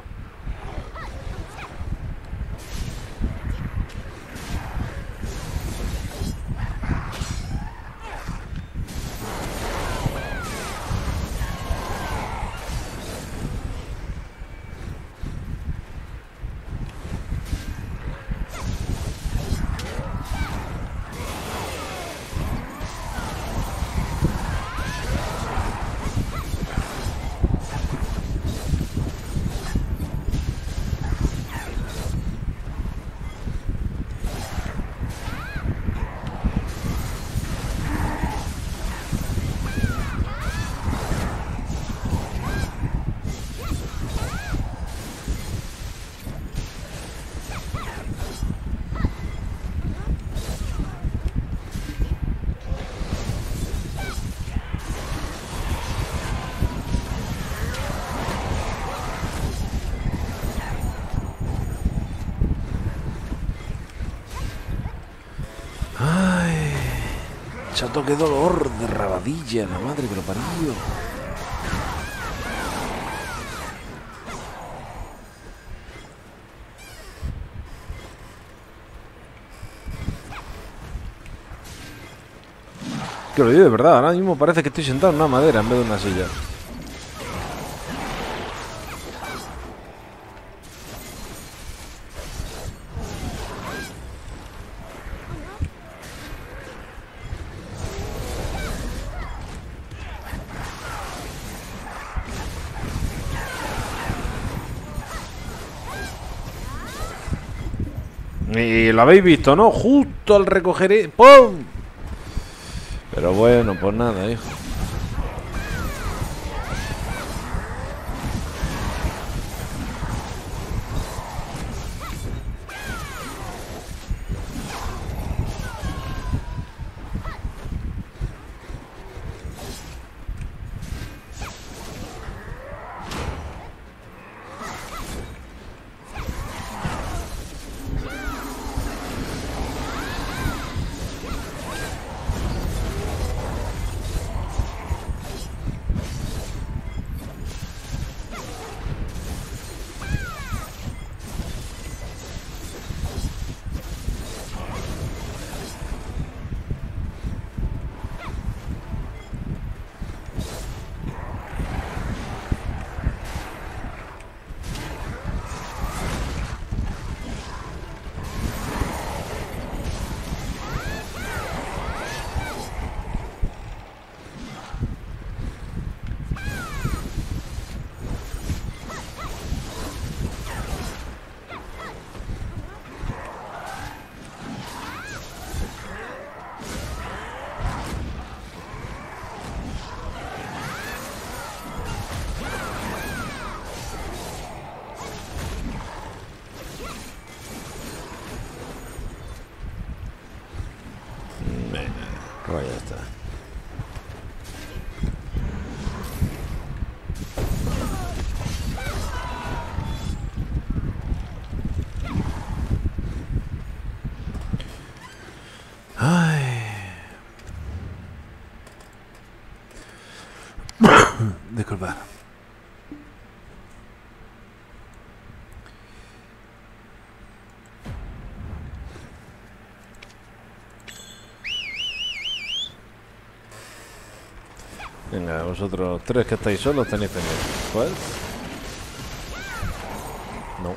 Chato, qué dolor de rabadilla, la madre que lo parió. Que lo digo de verdad, ahora mismo parece que estoy sentado en una madera en vez de una silla. Y lo habéis visto, ¿no? Justo al recoger... ¡Pum! Pero bueno, pues nada, hijo. Pues ya está. Ay. Disculpa. Venga, vosotros tres que estáis solos tenéis pendiente. ¿Cuál? No.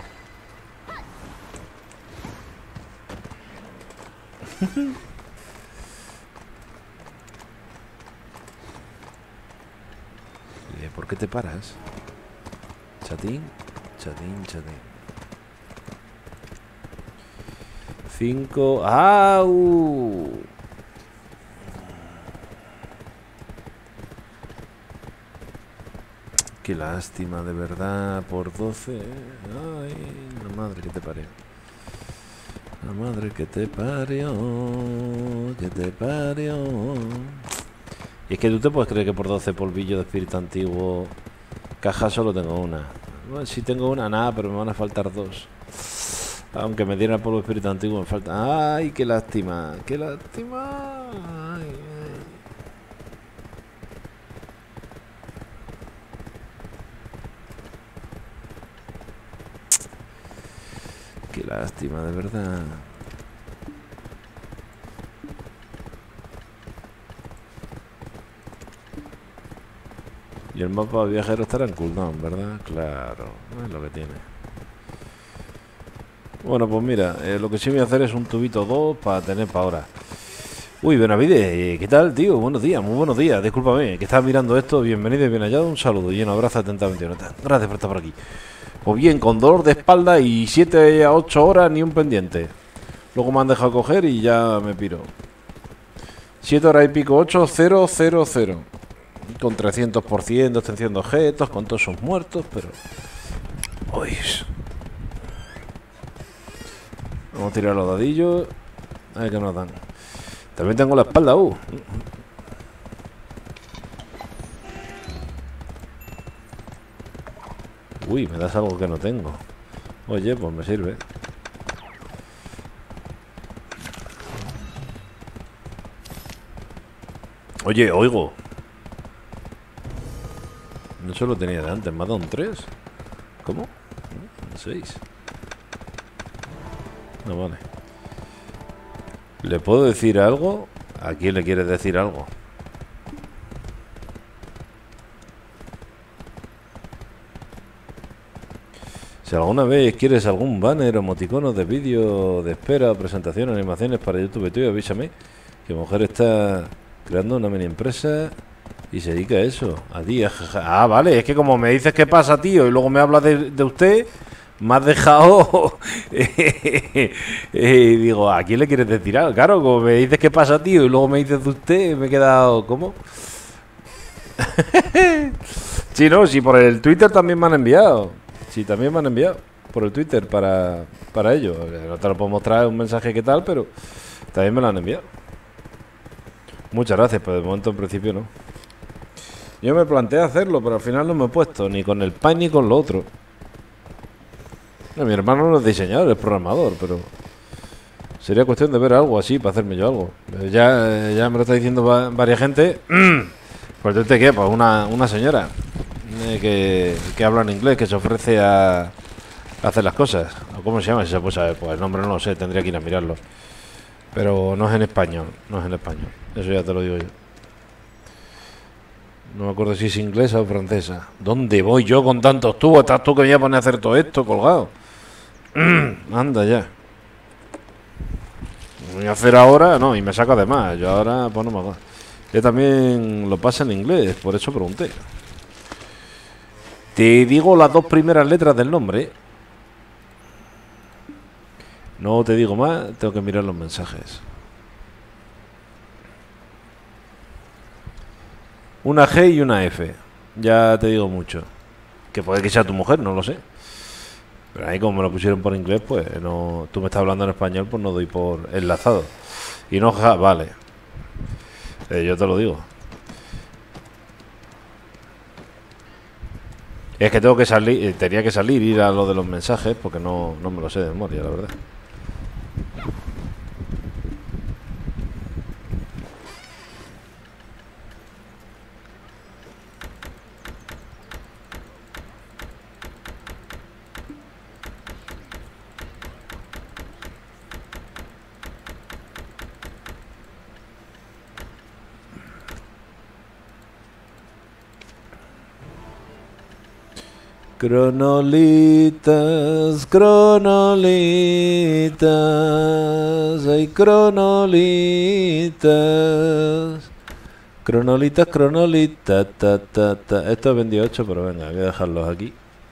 ¿Por qué te paras? Chatín, chatín, chatín. Cinco. ¡Au! Qué lástima, de verdad, por doce. Ay, la madre que te parió. La madre que te parió. Que te parió. Y es que tú te puedes creer que por doce polvillos de espíritu antiguo, caja solo tengo una. Bueno, si tengo una, nada, pero me van a faltar dos. Aunque me dieran polvo de espíritu antiguo, me falta. Ay, qué lástima, qué lástima. Ay, ay. lástima, de verdad. Y el mapa viajero estará en cooldown, ¿verdad? Claro, es lo que tiene. Bueno, pues mira, eh, lo que sí voy a hacer es un tubito dos para tener para ahora. Uy, Benavide, ¿qué tal, tío? Buenos días, muy buenos días. Discúlpame, que estás mirando esto. Bienvenido y bien hallado. Un saludo y un abrazo atentamente. Gracias por estar por aquí. Pues bien, con dolor de espalda y siete a ocho horas ni un pendiente. Luego me han dejado coger y ya me piro. siete horas y pico, ocho, cero, cero, cero. Con trescientos por ciento, extensión de objetos, con todos sus muertos, pero... Uy. Vamos a tirar los dadillos. A ver qué nos dan. También tengo la espalda, uh. Uy, me das algo que no tengo. Oye, pues me sirve. Oye, oigo. No se lo tenía de antes, me ha dado un tres. ¿Cómo? Un seis. No vale. ¿Le puedo decir algo? ¿A quién le quieres decir algo? Si alguna vez quieres algún banner, emoticonos de vídeo de espera, presentación, animaciones para YouTube, tío, avísame. Que mi mujer está creando una mini empresa y se dedica a eso. A ti, jaja. Ah, vale, es que como me dices qué pasa, tío, y luego me hablas de, de usted, me has dejado... Y digo, ¿a quién le quieres decir algo? Claro, como me dices qué pasa, tío, y luego me dices de usted, me he quedado... ¿Cómo? Sí, no, sí, por el Twitter también me han enviado. Sí, también me han enviado por el Twitter para, para ello. No te lo puedo mostrar un mensaje que tal, pero también me lo han enviado. Muchas gracias, pero de momento en principio no. Yo me planteé hacerlo, pero al final no me he puesto ni con el Paint ni con lo otro. No, mi hermano no es diseñador, es programador, pero sería cuestión de ver algo así para hacerme yo algo. Ya, ya me lo está diciendo va, varias gente. Pues yo te qué, pues una, una señora eh, que, que habla en inglés, que se ofrece a, a hacer las cosas. ¿Cómo se llama? Si se puede saber, pues el nombre no lo sé, tendría que ir a mirarlo. Pero no es en español, no es en español. Eso ya te lo digo yo. No me acuerdo si es inglesa o francesa. ¿Dónde voy yo con tantos tubos? ¿Estás tú que me voy a poner a hacer todo esto colgado? Anda ya. Voy a hacer ahora, no, y me saca de más. Yo ahora, pues no me da. Yo también lo pasa en inglés, por eso pregunté. Te digo las dos primeras letras del nombre. No te digo más, tengo que mirar los mensajes. Una G y una F. Ya te digo mucho. Que puede que sea tu mujer, no lo sé. Pero ahí como me lo pusieron por inglés, pues no. Tú me estás hablando en español, pues no doy por enlazado. Y no, ja, vale. Eh, yo te lo digo. Es que tengo que salir, tenía que salir, ir a lo de los mensajes, porque no, no me lo sé de memoria, la verdad. Cronolitas, cronolitas, hay cronolitas. Cronolitas, cronolitas, ta, ta, ta. Esto es veintiocho, pero venga, voy a dejarlos aquí.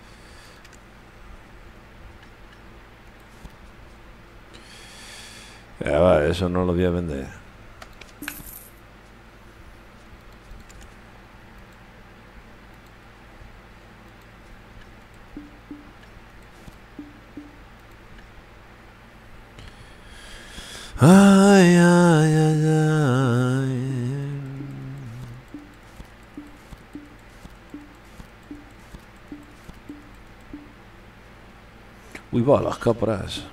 Ya va, eso no lo voy a vender. Ay, ay, ay, ay. Uy, va, las capras.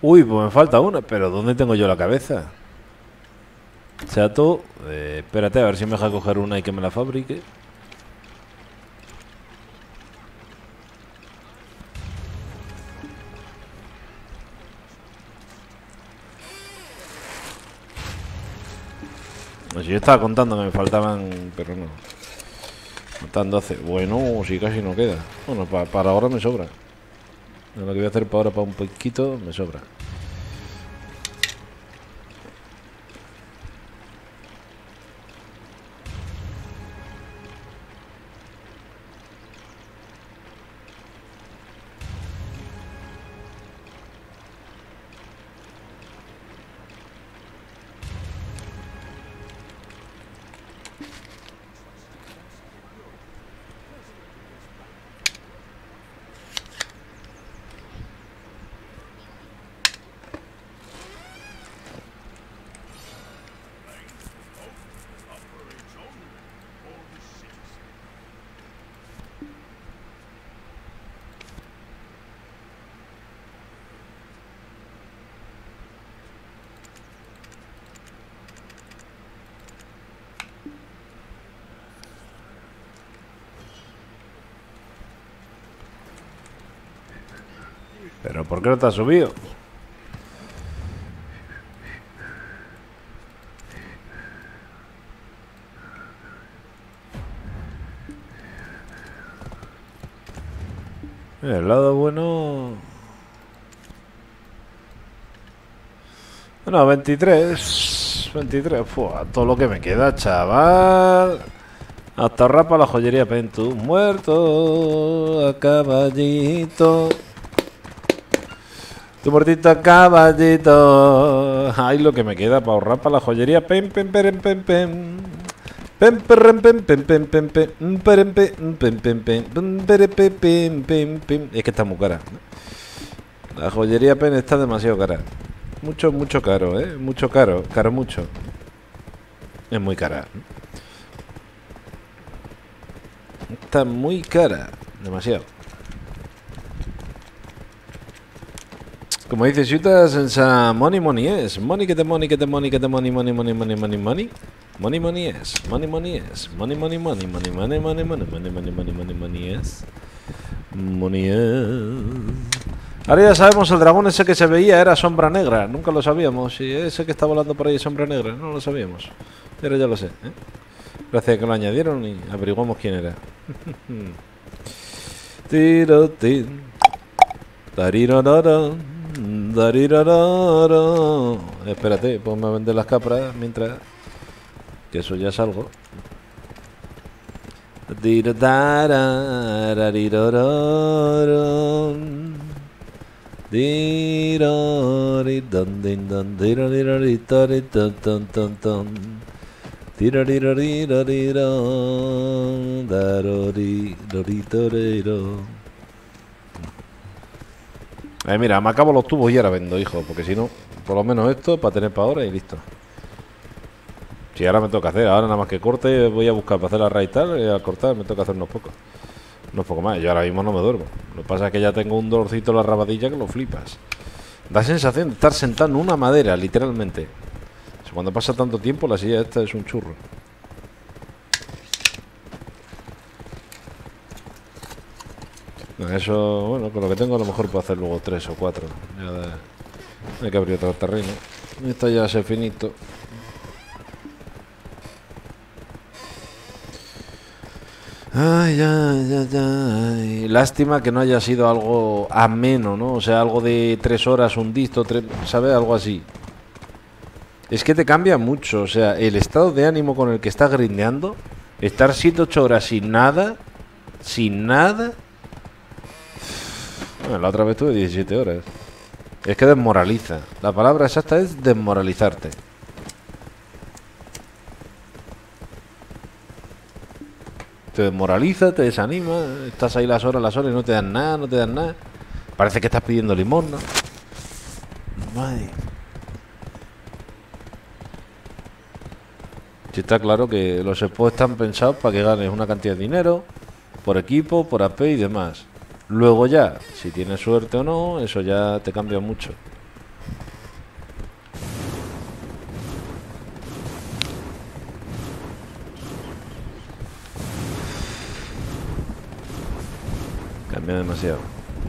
Uy, pues me falta una. Pero ¿dónde tengo yo la cabeza? Chato, eh, espérate a ver si me deja coger una y que me la fabrique. Pues yo estaba contando que me faltaban, pero no. Faltan doce. Bueno, sí, casi no queda. Bueno, pa, para ahora me sobra. Lo que voy a hacer para ahora, para un poquito, me sobra. ¿Pero por qué no te has subido? Mira, el lado bueno... Bueno, veintitrés. veintitrés. Fua, todo lo que me queda, chaval. Hasta ahorrar para la joyería Pentu. Muerto a caballito. Tu muertito a caballito. Ay, lo que me queda para ahorrar para la joyería. Pem, pem, pem, pem, pem. Pem, pem, pem, pem, pem, pem, pem, pem, pem, pem, pem, pem, pem, pem, pem. Es que está muy cara. La joyería Pen está demasiado cara. Mucho, mucho caro, ¿eh? Mucho caro. Caro mucho. Es muy cara. Está muy cara. Demasiado. Como dice Chutas, en money money es. Money que te money que te money que te money money money money money money. Money money es. Money money es. Money money money money money money money money money money money money es. Money es. Ahora ya sabemos, el dragón ese que se veía era Sombra Negra. Nunca lo sabíamos. Y ese que está volando por ahí es Sombra Negra. No lo sabíamos. Pero ya lo sé, ¿eh? Gracias a que lo añadieron y averiguamos quién era. Tiro, tiro. Tarirororo. Darirororo. Espérate, ponme a vender las capras mientras. Que eso ya es algo. Eh, mira, me acabo los tubos y ahora vendo, hijo. Porque si no, por lo menos esto para tener para ahora y listo. Si ahora me toca hacer, ahora nada más que corte, voy a buscar para hacer la raíz tal, y al cortar me toca hacer unos pocos. Unos pocos más. Yo ahora mismo no me duermo. Lo que pasa es que ya tengo un dolorcito en la rabadilla que lo flipas. Da sensación de estar sentado en una madera, literalmente. O sea, cuando pasa tanto tiempo, la silla esta es un churro. Eso, bueno, con lo que tengo a lo mejor puedo hacer luego tres o cuatro. Ya de... Hay que abrir otro terreno. Esto ya es finito. Ay, ay, ay, ay. Lástima que no haya sido algo ameno, ¿no? O sea, algo de tres horas, un disto, tres... ¿sabes? Algo así. Es que te cambia mucho. O sea, el estado de ánimo con el que estás grindeando, estar siete ocho horas sin nada, sin nada. Bueno, la otra vez tuve diecisiete horas. Es que desmoraliza. La palabra exacta es desmoralizarte. Te desmoraliza, te desanima. Estás ahí las horas, las horas y no te dan nada, no te dan nada. Parece que estás pidiendo limón, ¿no? Ay. Sí, está claro que los spots están pensados para que ganes una cantidad de dinero por equipo, por A P y demás. Luego ya, si tienes suerte o no, eso ya te cambia mucho. cambia demasiado.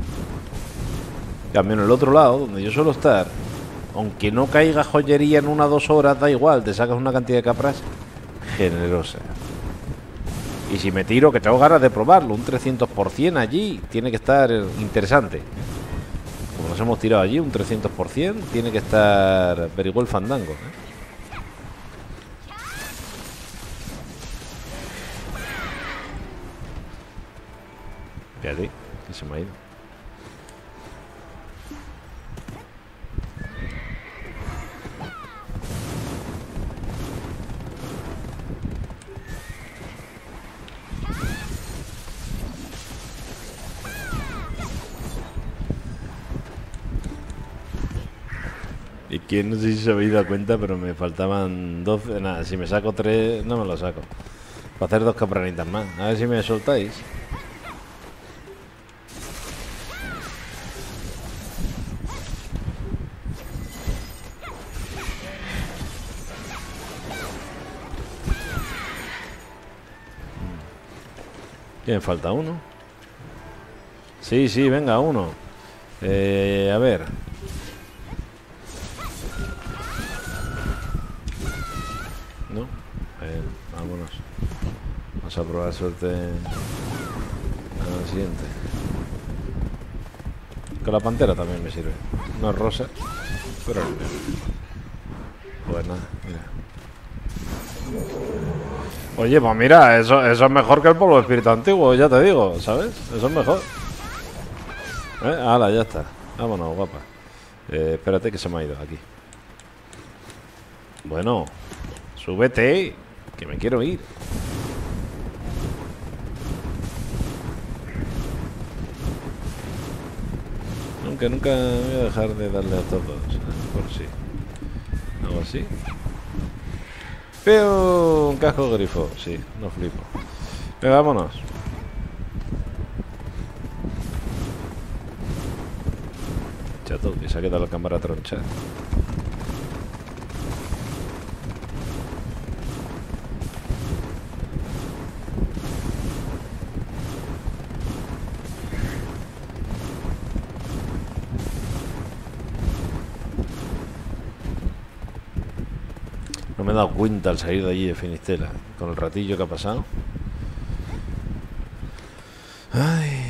En cambio, en el otro lado, donde yo suelo estar, aunque no caiga joyería en una o dos horas, da igual, te sacas una cantidad de capras generosa. Y si me tiro, que tengo ganas de probarlo, un trescientos por ciento allí, tiene que estar interesante. Como nos hemos tirado allí, un trescientos por ciento, tiene que estar very well fandango, ¿eh? Fíjate, que se me ha ido. Y que no sé si se habéis dado cuenta, pero me faltaban doce. Nada, si me saco tres, no me lo saco. Para hacer dos capranitas más. A ver si me soltáis. ¿Qué me falta? ¿Uno? Sí, sí, venga, uno. Eh, a ver. No. Eh, vámonos. Vamos a probar suerte a la siguiente. Con la pantera también me sirve. No es rosa, pero pues nada, mira. Oye, pues mira, eso, eso es mejor que el polvo de espíritu antiguo, ya te digo, ¿sabes? Eso es mejor. ¿Eh? Hala, ya está. Vámonos, guapa. Eh, espérate que se me ha ido aquí. Bueno, súbete, que me quiero ir. Nunca, nunca voy a dejar de darle a todos, por si. Algo así. Veo un casco grifo, sí, no flipo. Venga, vámonos. Chato, que se ha quedado la cámara troncha. No me he dado cuenta al salir de allí de Finistela, con el ratillo que ha pasado. Ay.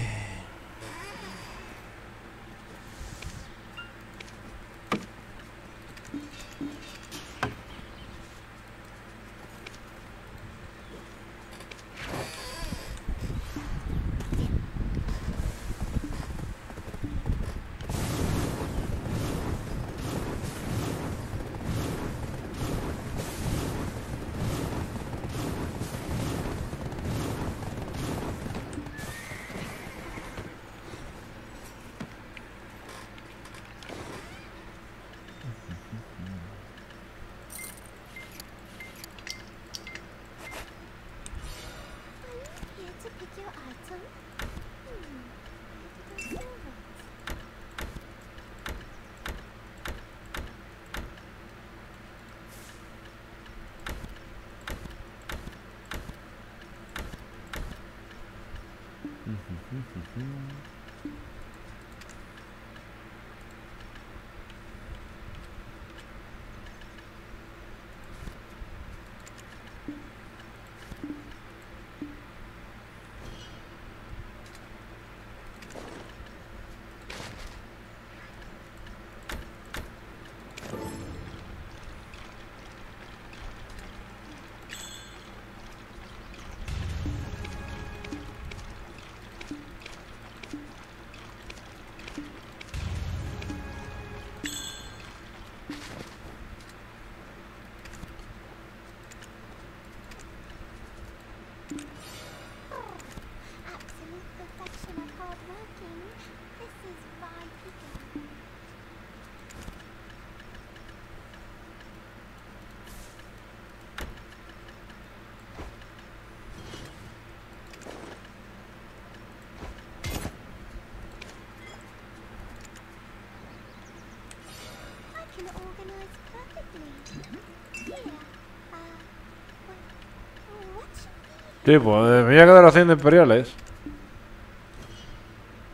Sí, pues me voy a quedar haciendo imperiales.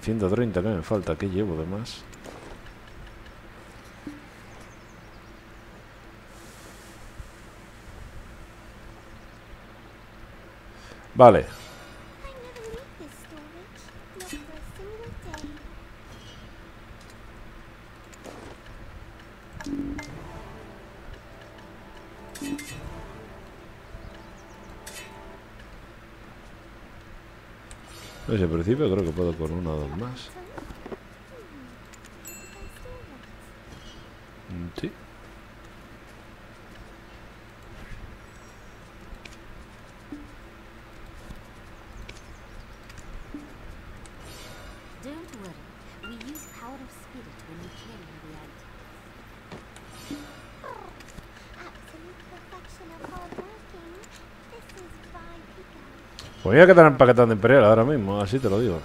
ciento treinta, ¿qué me falta? ¿Qué llevo de más? Vale. No sé, en principio creo que puedo con una o dos más. Sí. Pues voy a quedar empaquetando Imperial ahora mismo, así te lo digo.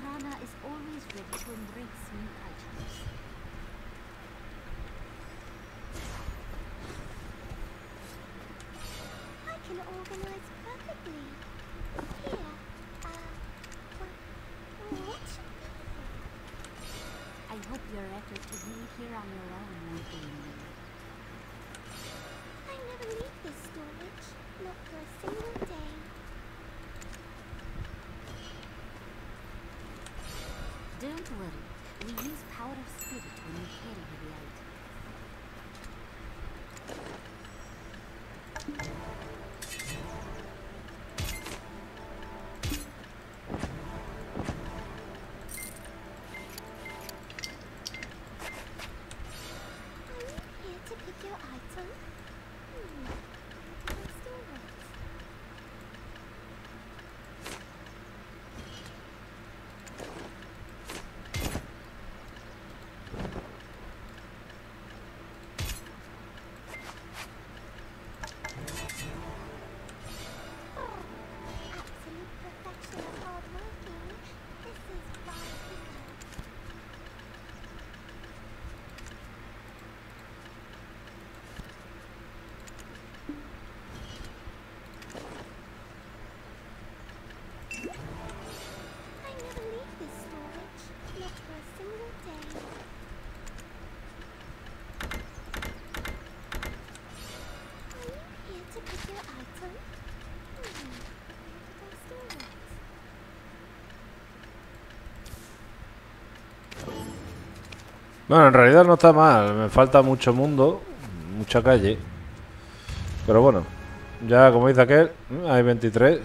Bueno, en realidad no está mal. Me falta mucho mundo, mucha calle. Pero bueno, ya como dice aquel, hay veintitrés.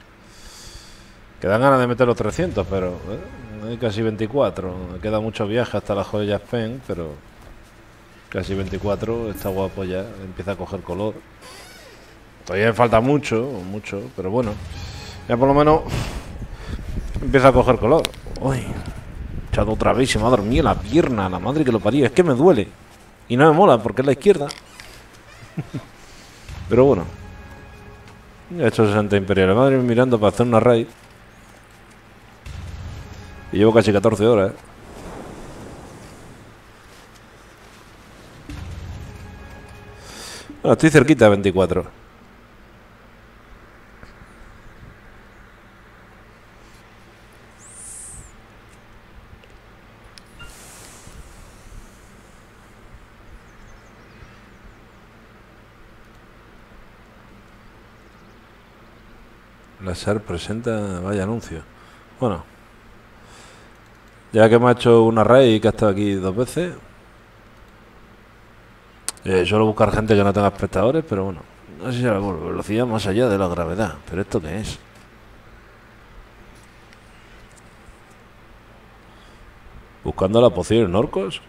Que dan ganas de meter los trescientos, pero eh, hay casi veinticuatro. Me queda mucho viaje hasta la joya Pen, pero casi veinticuatro. Está guapo ya, empieza a coger color. Todavía me falta mucho, mucho, pero bueno, ya por lo menos empieza a coger color. Uy, echado otra vez, se me ha dormido la pierna, la madre que lo parió. Es que me duele y no me mola porque es la izquierda. Pero bueno, he hecho sesenta imperiales. Madre mía, mirando para hacer una raid. Y llevo casi catorce horas, ¿eh? Bueno, estoy cerquita de veinticuatro. La S A R presenta, vaya anuncio. Bueno, ya que hemos hecho una raid que ha estado aquí dos veces, eh, suelo buscar gente que no tenga espectadores, pero bueno, no sé si la velocidad más allá de la gravedad. ¿Pero esto qué es? Buscando la poción en orcos.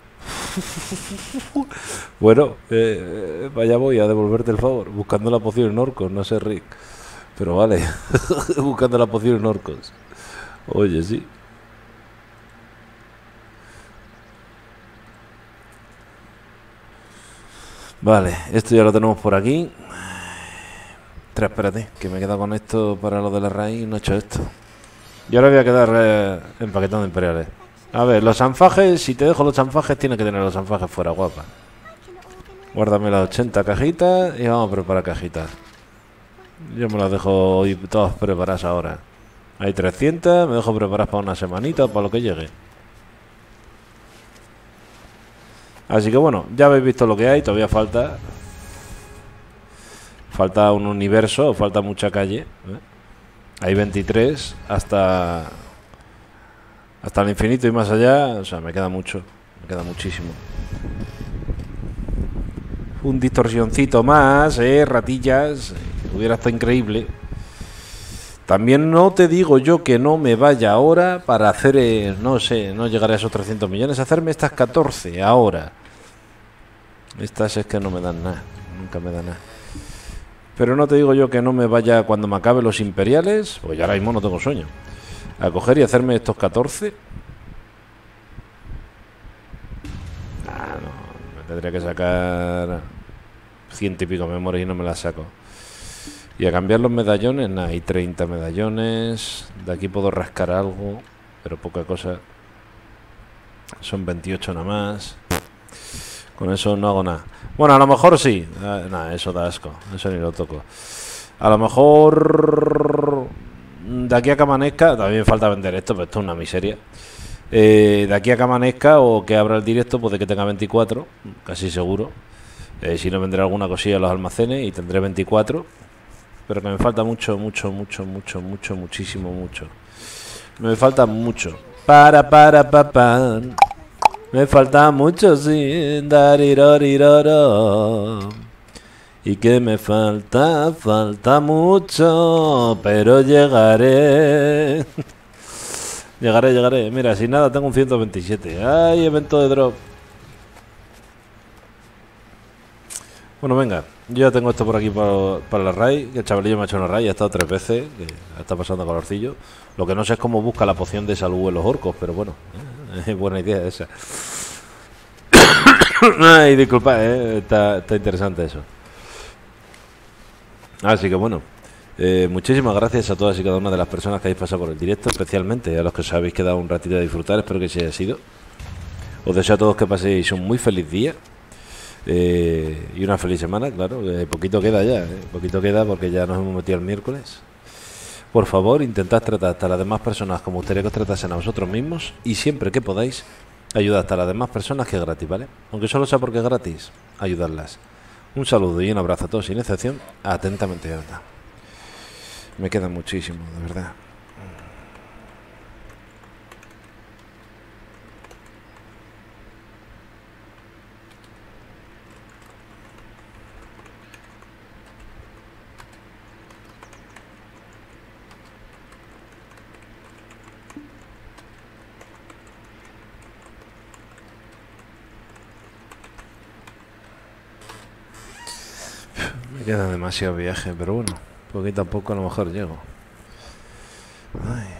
Bueno, eh, vaya voy a devolverte el favor. Buscando la poción en orcos, no sé, Rick. Pero vale, buscando la poción en orcos. Oye, sí. Vale, esto ya lo tenemos por aquí. Espera, espérate, que me he quedado con esto para lo de la raíz y no he hecho esto. Y ahora voy a quedar eh, empaquetando imperiales. A ver, los anfajes, si te dejo los anfajes, tienes que tener los anfajes fuera, guapa. Guárdame las ochenta cajitas y vamos a preparar cajitas. Yo me las dejo todas preparadas ahora. Hay trescientas, me dejo preparadas para una semanita o para lo que llegue. Así que bueno, ya habéis visto lo que hay. Todavía falta. Falta un universo, falta mucha calle, ¿eh? Hay veintitrés hasta hasta el infinito y más allá. O sea, me queda mucho, me queda muchísimo. Un distorsioncito más, eh, ratillas. Hubiera estado increíble. También no te digo yo que no me vaya ahora para hacer, eh, no sé, no llegaré a esos trescientos millones, hacerme estas catorce ahora. Estas es que no me dan nada, nunca me dan nada. Pero no te digo yo que no me vaya cuando me acabe los imperiales, pues ya ahora mismo no tengo sueño, a coger y hacerme estos catorce. Ah, no, me tendría que sacar ciento y pico memorias y no me las saco. Y a cambiar los medallones, nada, hay treinta medallones. De aquí puedo rascar algo, pero poca cosa. Son veintiocho nada más. Con eso no hago nada. Bueno, a lo mejor sí. Ah, nada, eso da asco. Eso ni lo toco. A lo mejor de aquí a que amanezca, también falta vender esto, pero esto es una miseria. Eh, de aquí a que amanezca o que abra el directo, puede que tenga veinticuatro, casi seguro. Eh, si no, vendré alguna cosilla a los almacenes y tendré veinticuatro. Pero que me falta mucho, mucho, mucho, mucho, mucho, muchísimo, mucho. Me falta mucho. Para, para, pa, pa. Me falta mucho, sin dar iroriroro. Y que me falta, falta mucho, pero llegaré. Llegaré, llegaré. Mira, sin nada tengo un ciento veintisiete. ¡Ay, evento de drop! Bueno, venga. Yo ya tengo esto por aquí para, para la raid. Que el chavalillo me ha hecho una raid. Ha estado tres veces. Que está pasando calorcillo. Lo que no sé es cómo busca la poción de salud en los orcos. Pero bueno, es buena idea esa. Ay, disculpa, eh. está, está interesante eso. Así que bueno, eh, muchísimas gracias a todas y cada una de las personas que habéis pasado por el directo, especialmente a los que os habéis quedado un ratito a disfrutar. Espero que se haya sido. Os deseo a todos que paséis un muy feliz día, eh, y una feliz semana, claro. Eh, poquito queda ya, eh, poquito queda porque ya nos hemos metido el miércoles. Por favor, intentad tratar hasta las demás personas como gustaría que os tratasen a vosotros mismos, y siempre que podáis, ayudad hasta las demás personas, que es gratis, ¿vale? Aunque solo sea porque es gratis, ayudarlas. Un saludo y un abrazo a todos sin excepción. Atentamente, de verdad. Me queda muchísimo, de verdad. Me queda demasiado viaje, pero bueno, poquito a poco a lo mejor llego. Ay.